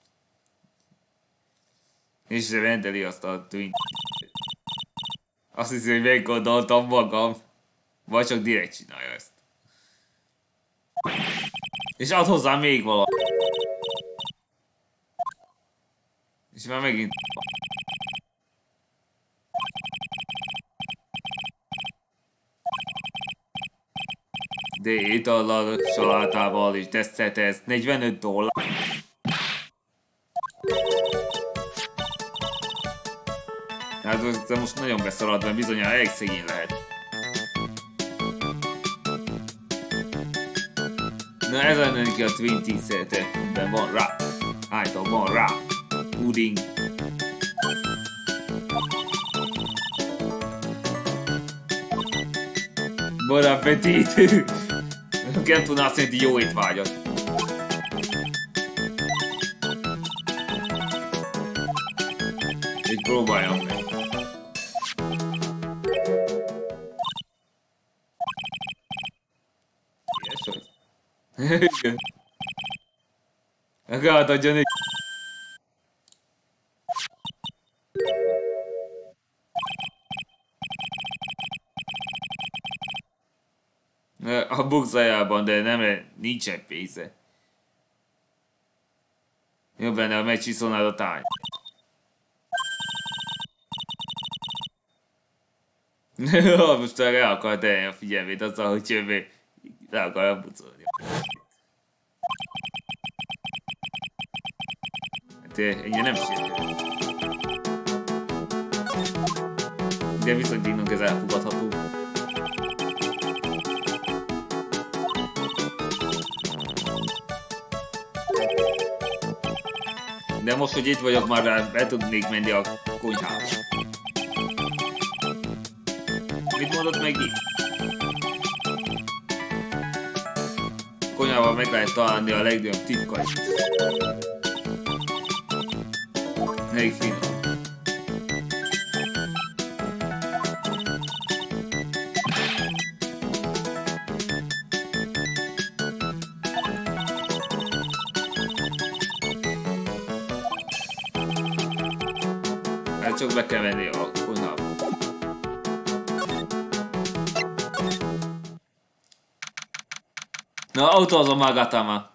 és rendeli azt a Twin. Azt hiszi, hogy meggondoltam magam. Vagy csak direkt csinálja ezt. És ad hozzá még valami. És már megint... De étallal, salátával és desszerthez negyvenöt dollár. Hát de most nagyon beszalad, mert bizonyára elég szegény lehet. Na ez lenne neki a Twin Peaks-ben van rá. Állítom, van rá. Pudding. Bon appetit! Nem tudná azt mondani, jó étvágyat. Így próbáljam meg. Ilyes vagy? Igen. Akart adjon egy... A bukszájában, de nem, nincsen pénze. Jobb lenne, ha megcsiszolnád a tájt. Most el akart elni a figyelmét azzal, hogy jövő le akarja bucolni. Hát ennyi nem sérül. De viszont innunk ez elfogadható. De most, hogy itt vagyok, már be tudnék menni a konyhába. Mit mondott meg itt? A konyhában meg lehet találni a legnagyobb titkait. Elég finom. Csak be kell menni a konyhába. Na, autózom Magatama.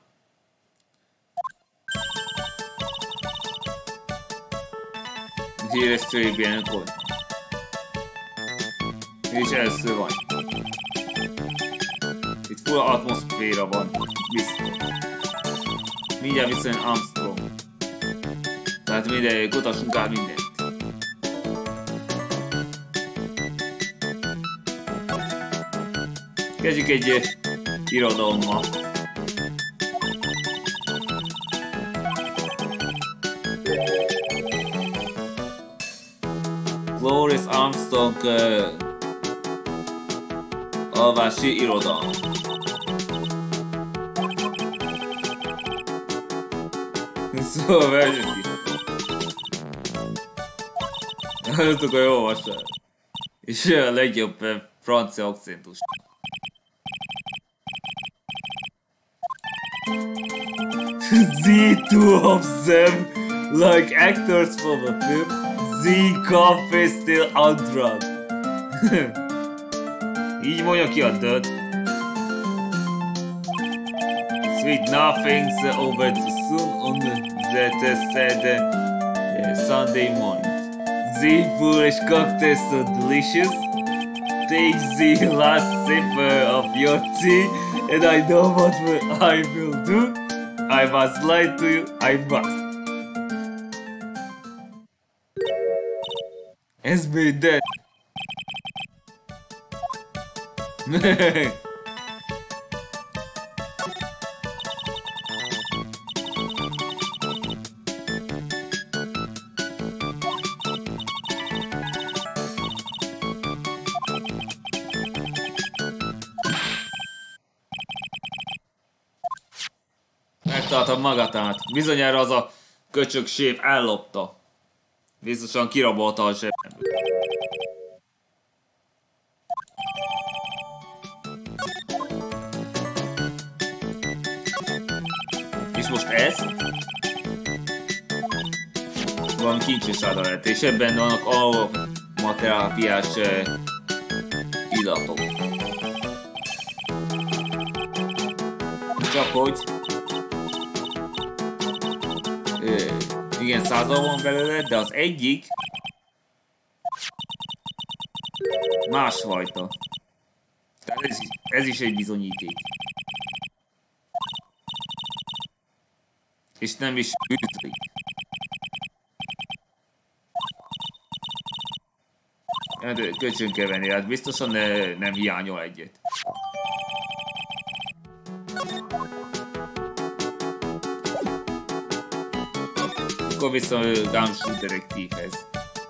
Híresztői bienkor. És először van. Itt full atmoszféra van. Biztos. Mindjárt viszont Armstrong. Tehát minden, kutassunk át mindent. Kezdjük egy irodalommal. Glorious Armstrong uh, alvási irodalom. Szóval vegyünk ki. Hallottuk a jó olvasás. És a legjobb uh, francia akcentus. The two of them, like actors from a film, the coffee still undrunk. Így mondja ki a död. Sweet nothings over too soon on that said uh, Sunday morning. The foolish cocktail so delicious. Take the last sip uh, of your tea, and I know what I will do. I must lie to you, I must. Ez minden. Megtaláltam magatát. Bizonyára az a köcsög sép ellopta. Biztosan kirabolta a zsebemből. És most ezt? Valami kincses adalet, és ebben vannak aromaterápiás eh, illatok. Csak hogy eh, igen, százal van belőle, de az egyik másfajta. Tehát ez, ez is egy bizonyíték. És nem is ütlik. Hát kölcsön kell venni, hát biztosan ne, nem hiányol egyet. Akkor vissza a Gumshoe Detektívhez.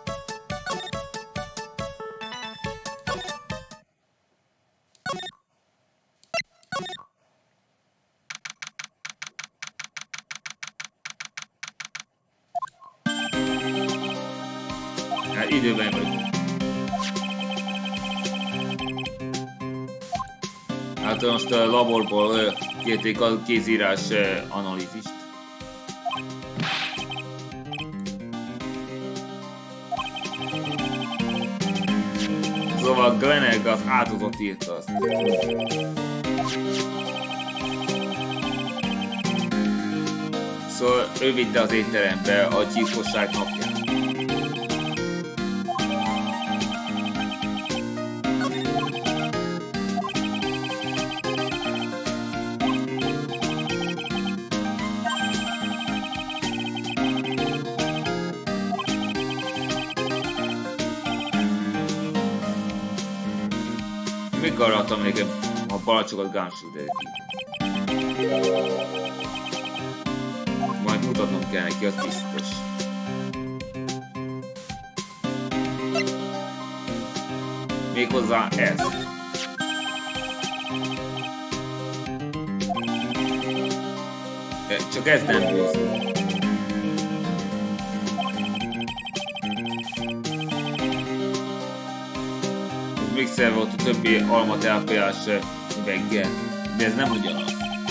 Hát időben vagyunk. Hát most a laborból kérték a kézírás analízist. Szóval Glenegg az áldozat írta azt. Szóval ő vitte az étterembe a gyilkosság napján. Mikor adtam nekem a palacsokat Gumshoe Detektívnek? Majd mutatnom kell neki, az biztos. Méghozzá ez. Csak ez nem bűz. Mixer volt a többi almaterápiás üveggel, de ez nem ugyanaz.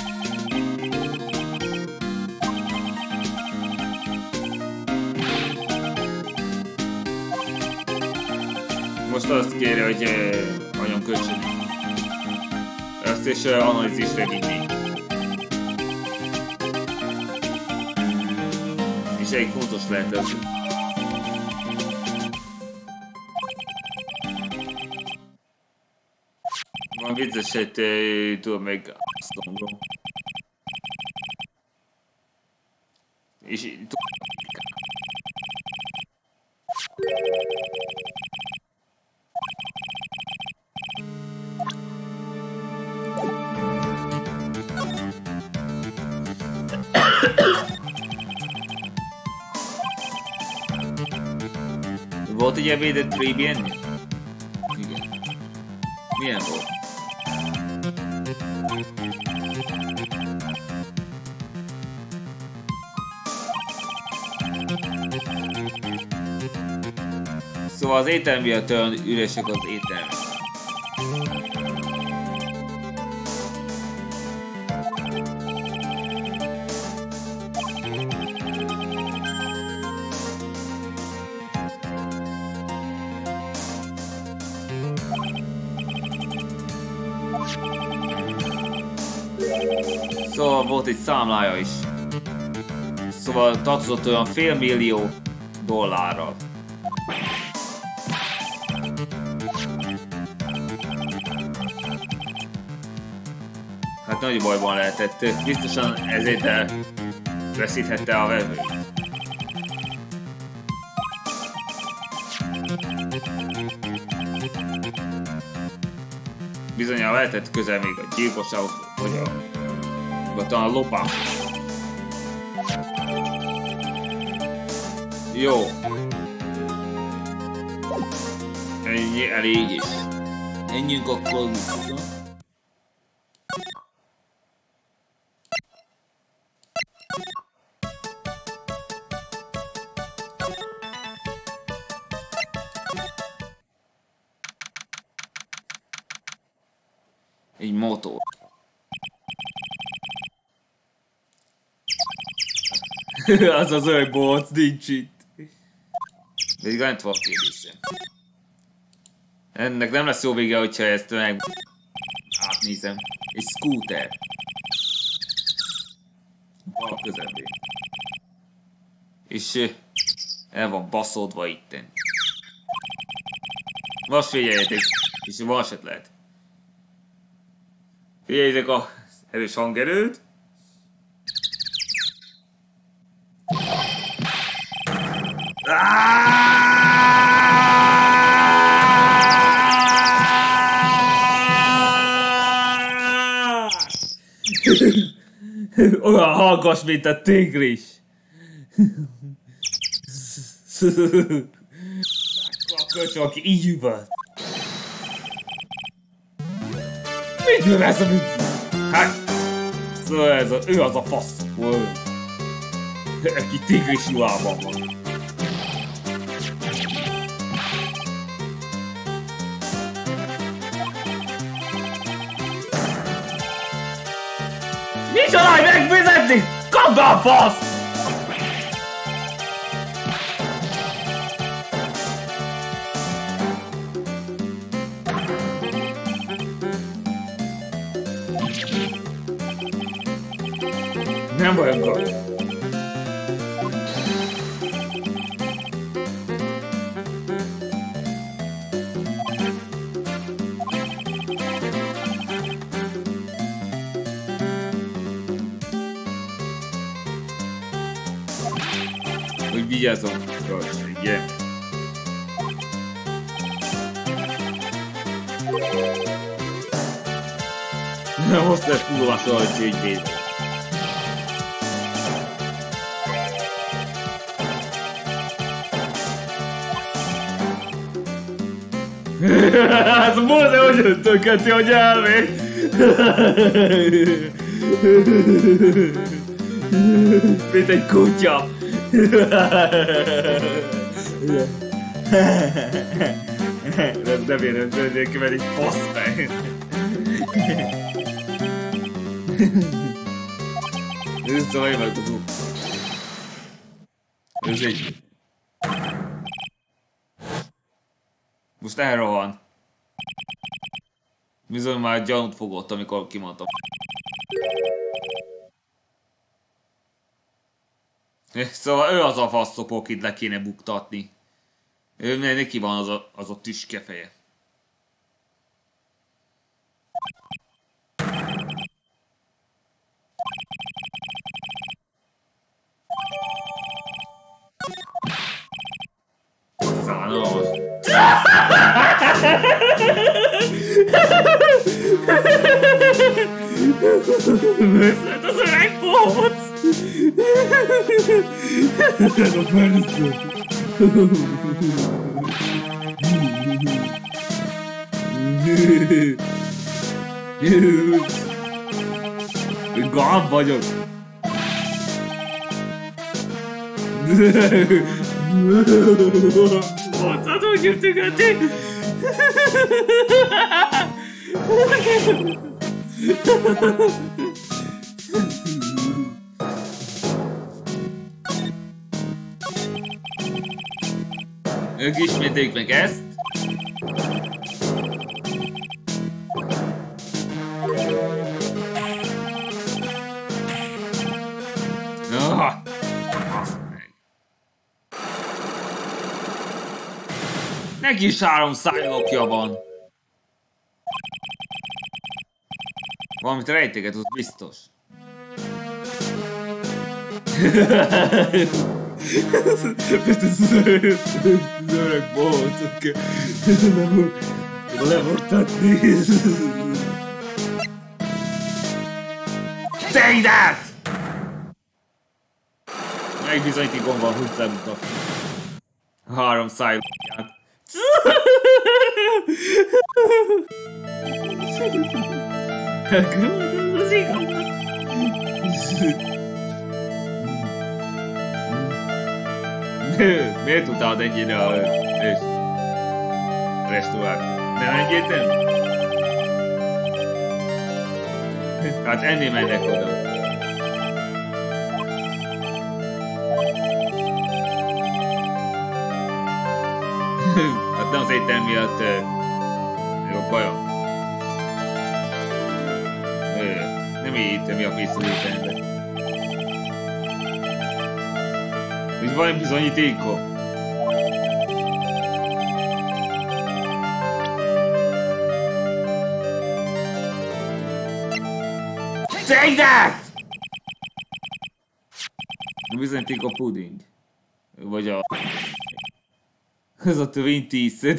Most azt kéri, hogy nagyon kölcsön. Ezt is analízisre vinni. És elég fontos lehet ez. Vicceset tudom meg azt és volt egy ebédet Trébien? Igen. Milyen volt? Szóval az étterem miatt olyan üresek az étterem. Szóval volt egy számlája is. Szóval tartozott olyan fél millió dollárral. Hát nagy bajban lehetett. Biztosan ezért elveszíthette a vevőt. Bizonyára lehetett közel még a gyilkossághoz, vagy a... vagy talán a lopás. Jó. Ennyi elég is. Menjünk akkor vissza. Egy motor. Az az öreg boc, nincs itt. De igazán van kérdésem. Ennek nem lesz jó vége, hogyha ezt meg átnézem. Egy scooter. Val közepén. És el van baszódva itten. Most figyeljetek, és balset lehet. Figyeljétek a erős hangerőt. Olyan hangos, mint a tigris. A köcsög, aki így van. Mit lesz a mit? Hát, szóval ez a, ő az a fasz volt. Aki tigris ruhában van. Micsoda, hogy megfizetni? Kapd a fasz! Nem olyan gond. Hogy vigyázzon, igen. Nem hozd ezt tudomásul, hogy ügyvéd. Ez a múzeum, hogy tönketi a nyelvét! Mint egy kutya! Nem, nem érem, nem ki, mert egy fasz meg! Ez szóval én megtudom. Ez egy... Most erre van. Bizony már gyanút fogott, amikor kimondtam. Szóval ő az a faszopó, akit le kéne buktatni. Ő neki van az a, az a tüske feje.
Veszed az öreg bohóc!
A persze.
Gab vagyok.
Bocsadó gyűjtögeti!
Ők ismételjük meg ezt. Ah, azt meg. Neki is három szájlokja van. Valamit rejteget, az biztos.
Ez az öreg bohócot kell levortatni.
Te ide! Megbizonyítékom van, hogy lemutatni. Három szájlokját.
Ez az igaz.
Miért utáld ennyire a restaurált? Nem engedtem? Hát ennél mennek oda. Hát nem az étel miatt jó bajom. Nem így étem miatt vissza ételnek. Hogy van bizonyítékom? Take that! A bizonyíték a puding. Vagy a... Ez a Twin Teeth.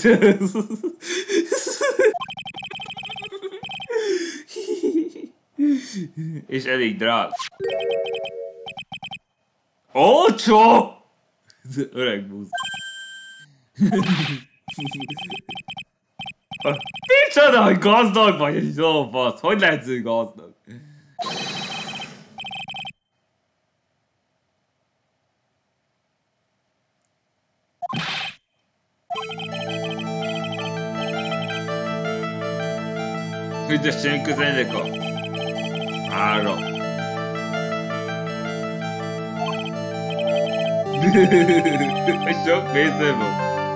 És elég drága. Olcsó! Öreg búz. Micsoda, hogy gazdag vagy egy zófasz? Hogy lehetsz ő gazdag? Ügyesen közelnek a... Három. Sok pénzem van.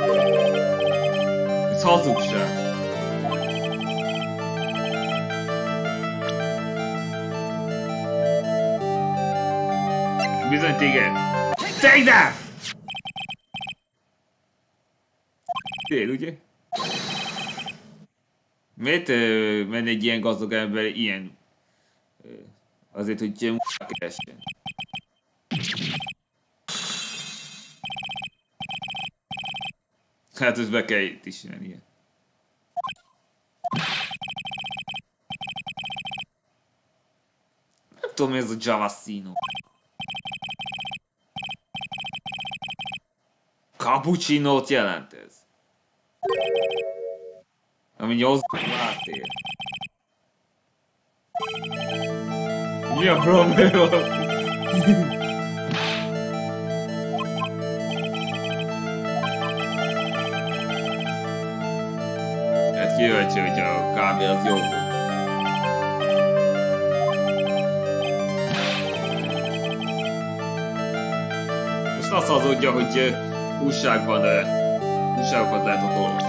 Ez hazugság. Bizony téged. Take that! Tél, ugye? Miért uh, menne egy ilyen gazdag ember ilyen? Uh, azért, hogy ilyen munkát keressen. Hát ezt be kell itt is jönnie. Nem tudom, mi ez a Javassino. Cappuccinót jelent ez. Ami nyolc látér. Mi a probléma? Hát kíváncsi, hogy a kávé az jó volt. Most azt hazudja, hogy újságban újságokat lehet ott olvasni.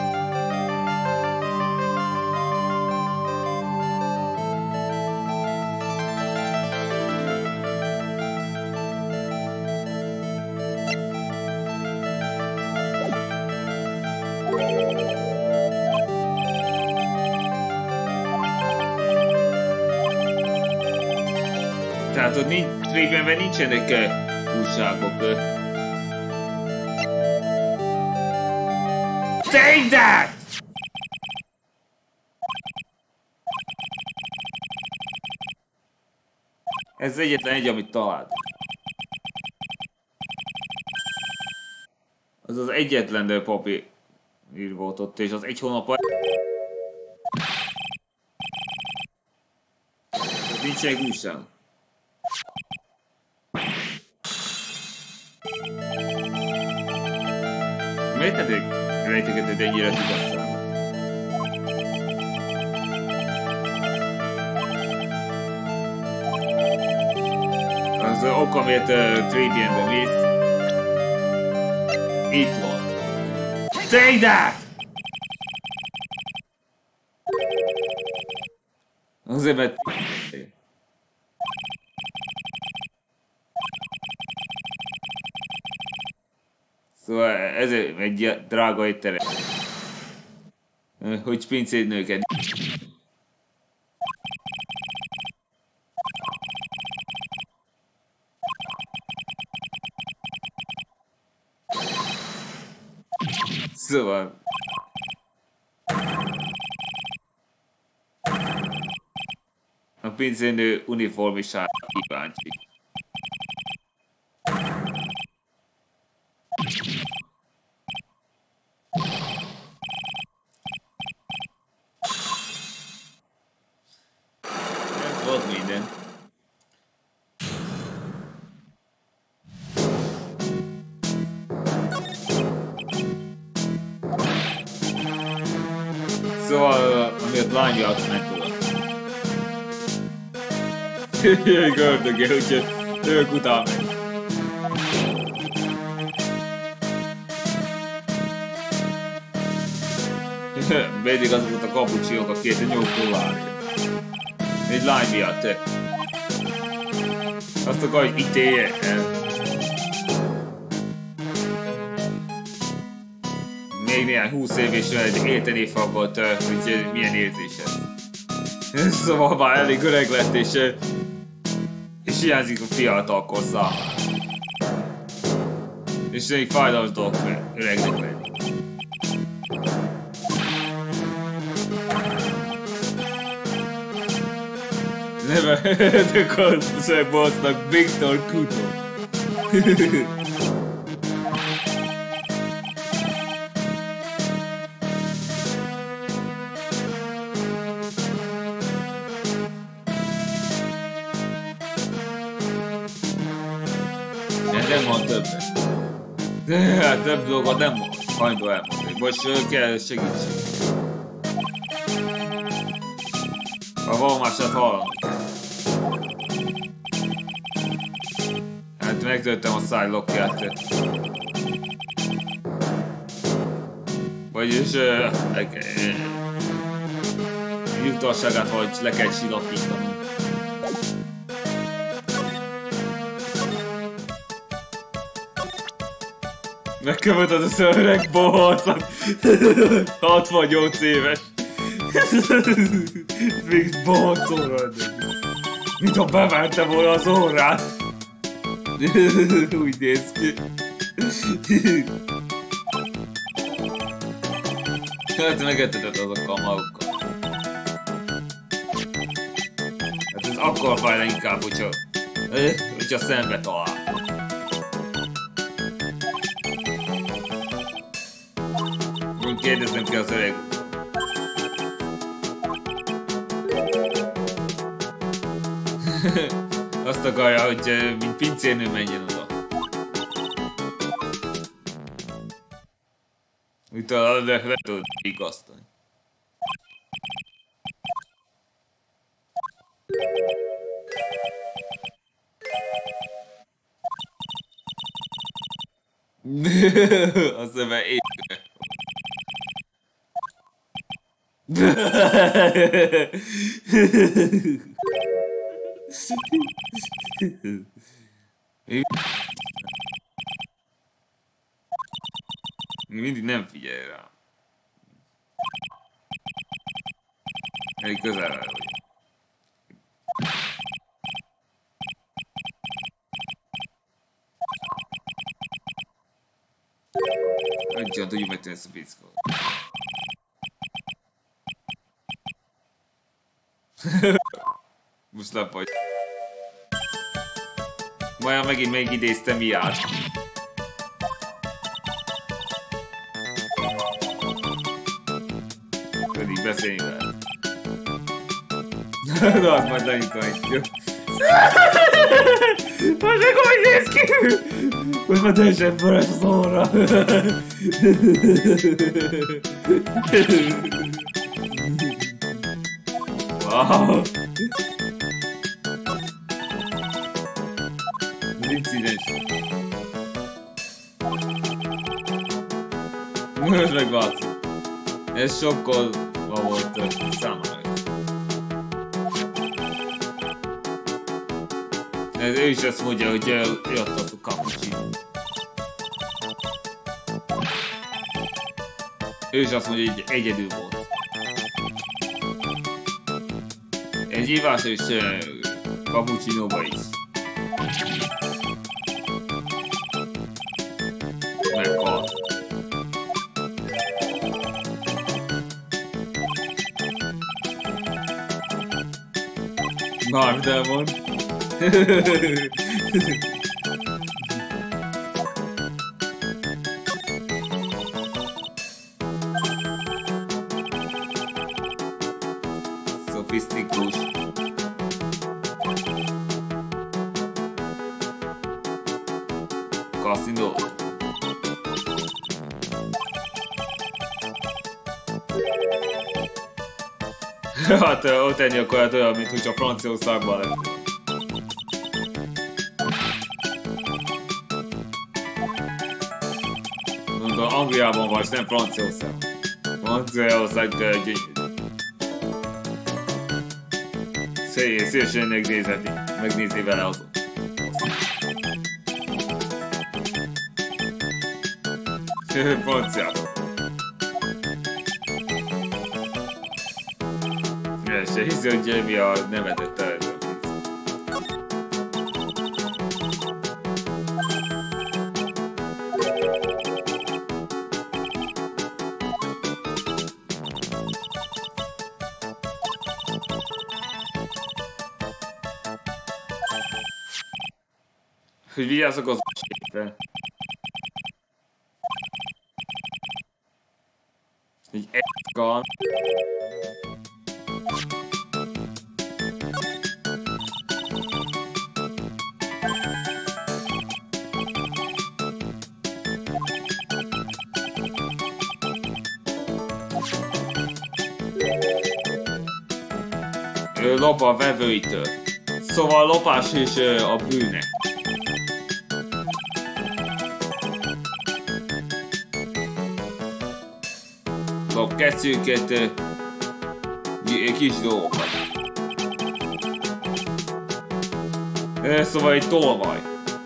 Tehát ott nincs, Ravenben nincsenek uh, újságok. Uh. Take that! Ez egyetlen egy, amit talált. Az az egyetlen papír volt ott, és az egy hónap. Nincs egy újság. Miért eddig rejtegeted ennyire tudatságot? Az ok, amiért uh, Trade-be mész. Itt van. Take that! Azért, mert... Szóval ez egy drága étterem. Hogy pincédnőket. Szóval... A pincénő uniformisára kíváncsi. Ez volt minden. Szóval, amiért lányját ment oda. Jöjj gördöge, úgyhogy ők után megy. Mindig az volt a kapucsiók a két nyolc dollárért. Egy lány miatt. Azt akar, hogy itt éljen el. Még néhány húsz év és egy élteni fogott, úgyhogy milyen érzés ez. Szóval már elég öreg lett és, és hiányzik a fiatalkor számára. És még fájdalmas dolog öregnek lenni. Neve, de Korpuszek bossnak Viktor Kuto. Nem van többet. Hát több dolgot nem hajlandó elmondani. Most kell segítség. A valmását hallani. Hát megtöltem a szájlokkját. Vagyis... Nyugtalanságát vagy le kell csillapítanunk. Megköveted az öreg bohócot. hatvannyolc éves. Még bohócolod. Mint ha beverte volna az orrát. Úgy néz ki. Hát megetteted azokkal magukkal. Hát ez akkor fáj leginkább, hogyha... hogyha szembe talál. Kérdeznem kell az öreg. Azt akarja, hogy mint pincérnő menjen oda. Úgy talán le, le tudod igaztani. Azt hiszem, én... Mindig nem figyelj rá. Elég közel vagyok. Hogyan tudjuk megtenni ezt a fickót. Most lepagy. Majd megint megidéztem miát. Pedig beszélni vele. Na, az majd lenyitva.
Most akkor hogy néz ki? Most már teljesen vörös az óra.
Wow. Incidens. Most megváltozott. Ez sokkal volt számára. Ez ő is azt mondja, hogy jött az a cappuccino. Ő is azt mondja, hogy egyedül volt. Egy hívás és cappuccinóba is. Meghalt. Mardemon. Szofisztikus. Kaszinó. Hát ott ennyi akkor olyan, mint hogyha Franciaországban lett. Mondom, Angliában vagy, nem Franciaország. Franciaország gyönyörű. Szívesen megnézni, megnézni vele azon. Franciában. Se hiszi, hogy Jamie a nevetett el. Hogy vigyázzak az a***re. Egy e***gal. Lop a vevőitől. Szóval lopás is a bűne. Lop kesztyűket, kis dolgokat. Szóval egy tolvaj.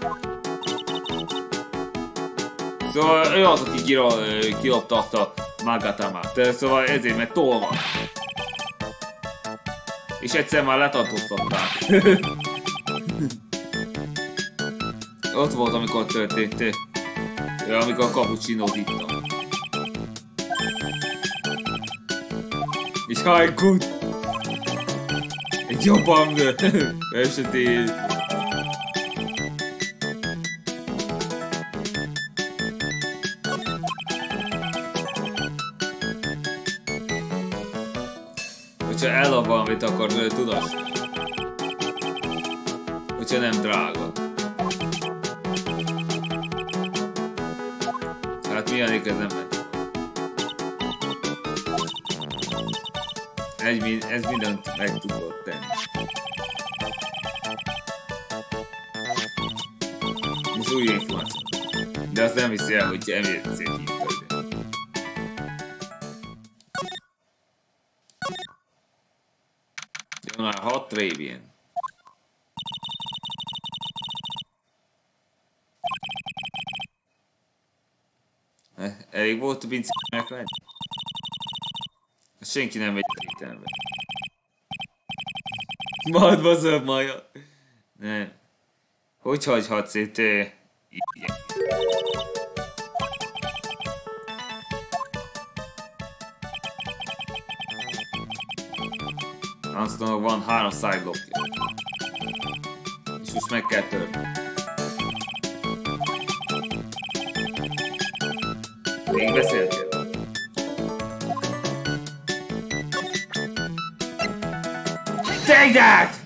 Szóval ő az, aki kilopta azt a Magatamát. Szóval ezért, mert tolvaj. És egyszer már letartóztatták. Ott volt, amikor történt, amikor a cappuccinót ittam. És hajkut! Egy jobban esetén. Hogyha ellop valamit, akkor tudass. Hogyha nem drága. Hát milyenik ez nem megy. Egy, ez mindent meg tudod tenni. Most új információ. De azt nem hiszi el, hogy emérzét hívta ide. Jön már hat Trévien. Elég volt a pincének lenni? Senki nem megy a hittelbe. Majd bazöbb maja. Nem. Hogy hagyhatsz itt ilyen? Armstrongnak van három sidelockja. És most meg kell törni. Még beszéltél.
Take that!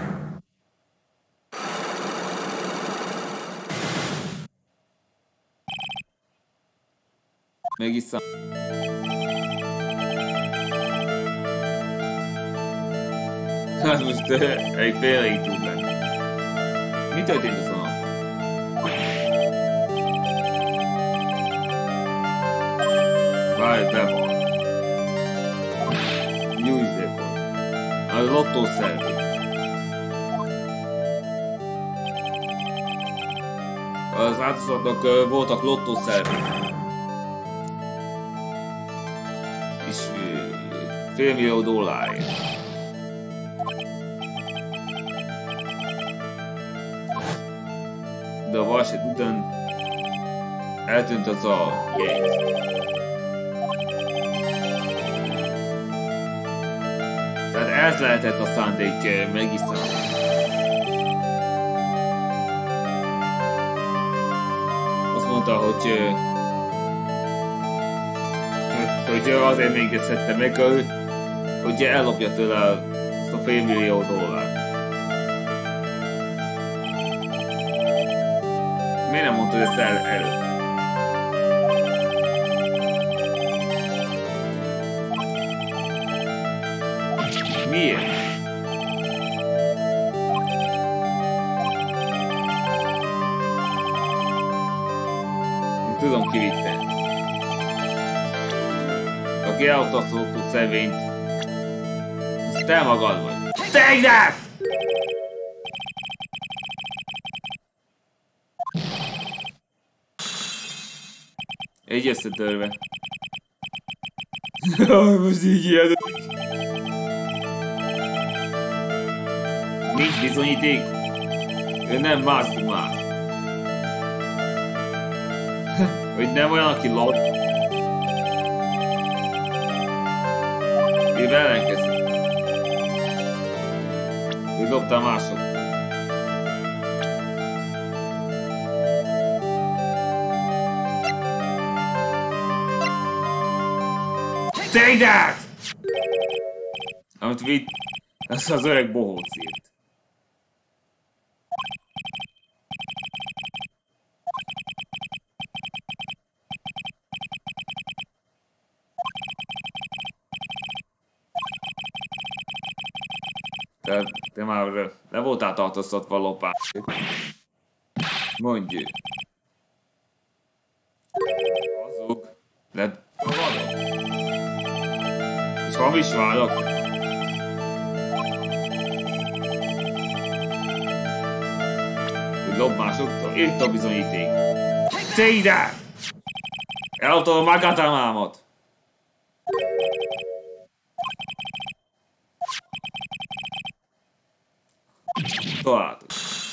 Megisszam. Hát most egy félig tud lenni. Mi történt a szalon? Várj, be van. Nyújtsd be. A lottószervi. Az áldozatnak voltak lottószervi. És félmillió dollárért. De a baleset után eltűnt az a pénz. Tehát ez lehetett a szándék, megiszem. Azt mondta, hogy hogy azért végezhette meg, hogy ellopja tőle azt a félmillió dollárt. Miért nem mondtad ezt el előtt? Miért? Én tudom, ki vitte. Aki ellopta azt a lottószervényt, azt te magad vagy.
Take that!
Egy összetörve.
Most így ilyen.
Nincs bizonyíték. Ő nem más, más. Hogy nem olyan, aki lop. Én ellenkező. Ő loptál másod.
Take that!
Amit vitt, az az öreg bohóc írt. Te, te már le voltál tartóztatva a lopás. Mondjuk. Azok. De vannak. És hamis vállak. Hogy lob másoktól. Itt a bizonyíték.
Te ide!
Eltol a magatámámat. Találtuk.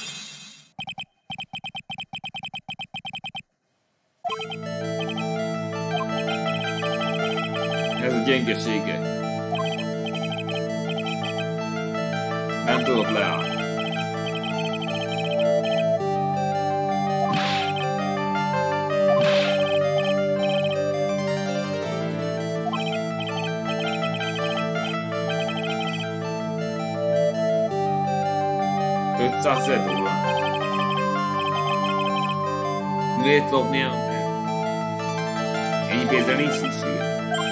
Ez a gyengesége. Nem tudod leállni. ötszázezer dollár. Miért lopnia? Ennyi pénzre nincs szüksége.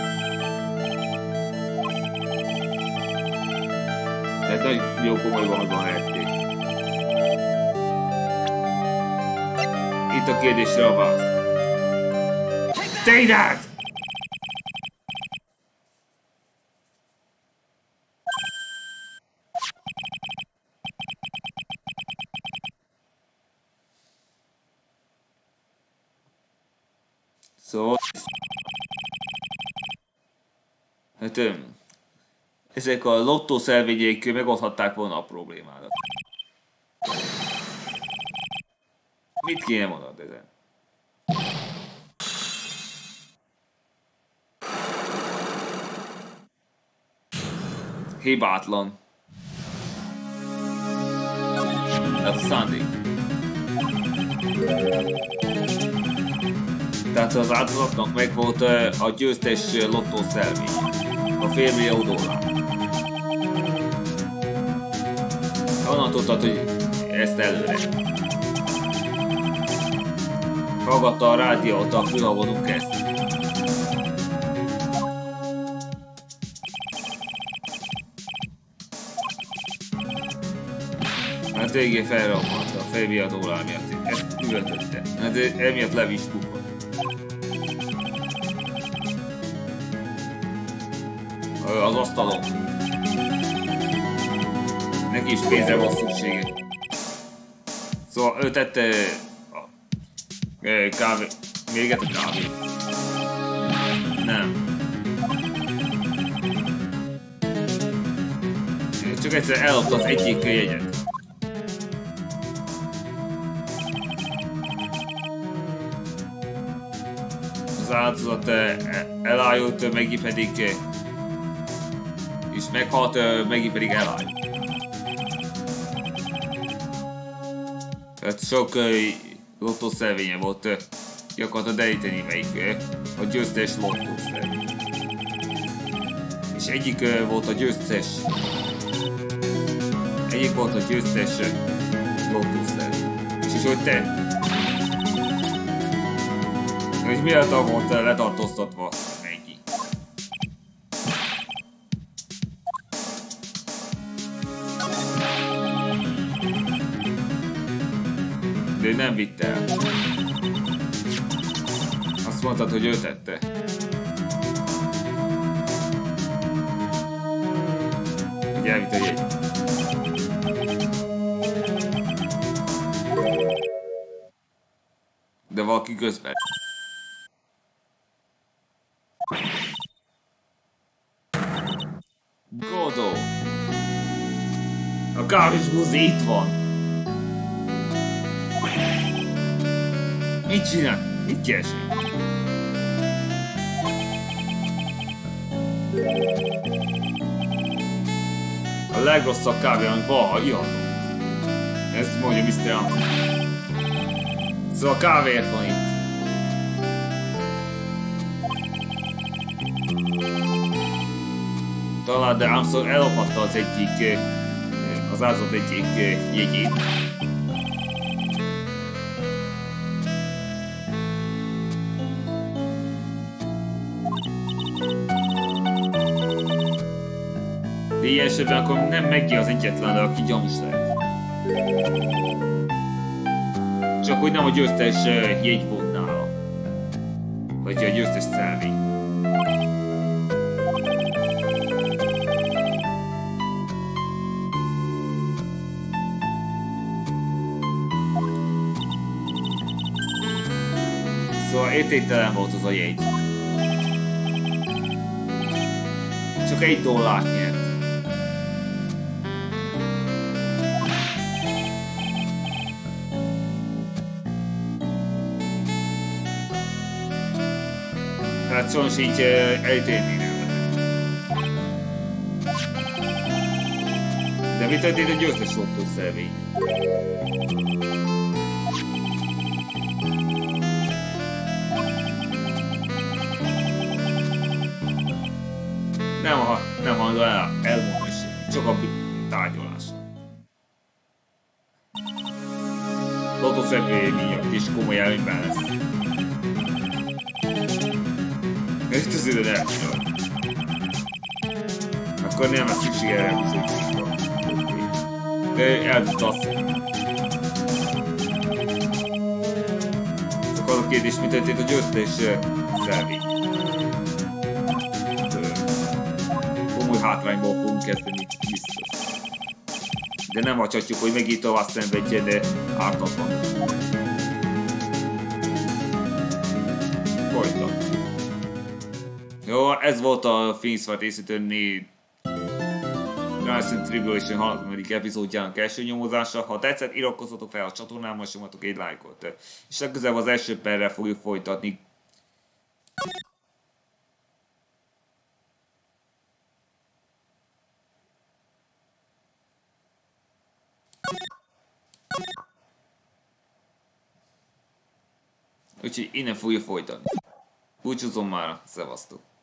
Tehát nagy jó komolyban van érték. Itt a kérdésre a válasz.
Take that!
Szóval... Hát... Ezek a lottószervények megoldhatták volna a problémádat. Mit kéne mondani ezen? Hibátlan. Ez a szándék. Tehát az áldozatnak meg volt a győztes lottószelvény. A fél millió dollár. Honnan tudtad, hogy ezt előre? Hallgatta a rádiót, a fülhavonunk ezt. Hát végén felrobbant a fél millió dollár miatt. Ezt üvöltötte. Hát emiatt le is bukott. Az asztalon. Neki is pénzre van szüksége. Szóval ő tette a kávé... Méget a kávé. Nem. Csak egyszer ellopta az egyik jegyet. Az áldozat elájult, Maggie pedig... és meghalt, Maggie pedig elájult. Tehát sok uh, lottószelvénye volt, uh, ki akarta deríteni melyik uh, a győztes lottószelvény. És egyik uh, volt a győztes... Egyik volt a győztes uh, lottószelvény. És is hogy tett? És miért volt uh, letartóztatva Maggie? De nem vitte el. Azt mondtad, hogy ő tette. Hogy elvitt a jegy. De valaki közben. Godó! A kávés buzi itt van! Mit csinál? Mit keresni? A legrosszabb kávé, amit valaha ihatom. Ezt mondja miszter Armstrong. Szóval a kávéért van itt. Talán de Armstrong elopatta az egyik, az áldozat egyik jegyét. De ilyen esetben akkor nem Maggie az egyetlen, aki gyanús lehet. Csak hogy nem a győztes uh, jegy volt nála. Vagy a győztes szelvény. Szóval értéktelen volt az a jegy. Csak egy dollárt nyert. Hát sajnos így elítélni nem lehet. De mi történt a győztes lottószelvény? Nem, ha, nem hangol el, elmondani semmit, csak a tárgyalás. Lottószelvény miatt is komoly előnyben lesz. Ezt az időt elcsinál. Akkor nem lesz szükség erre a szükségre. De eldobta azt. Csak az a kérdés, mi történt a győztes szelvény. Komoly hátrányból fogunk kezdeni, biztos. De nem hagyhatjuk, hogy megint tovább szenvedjen ártatlan. Folytat. Jó, ez volt a Filmszfát észítőni Rise Tribulation harmadik epizódjának első nyomozása. Ha tetszett, iratkozzatok fel a csatornámra, és nyomatok egy lájkot. És legközelebb az első perrel fogjuk folytatni. Úgyhogy innen fogja folytatni. Búcsúzom már, szevasztok!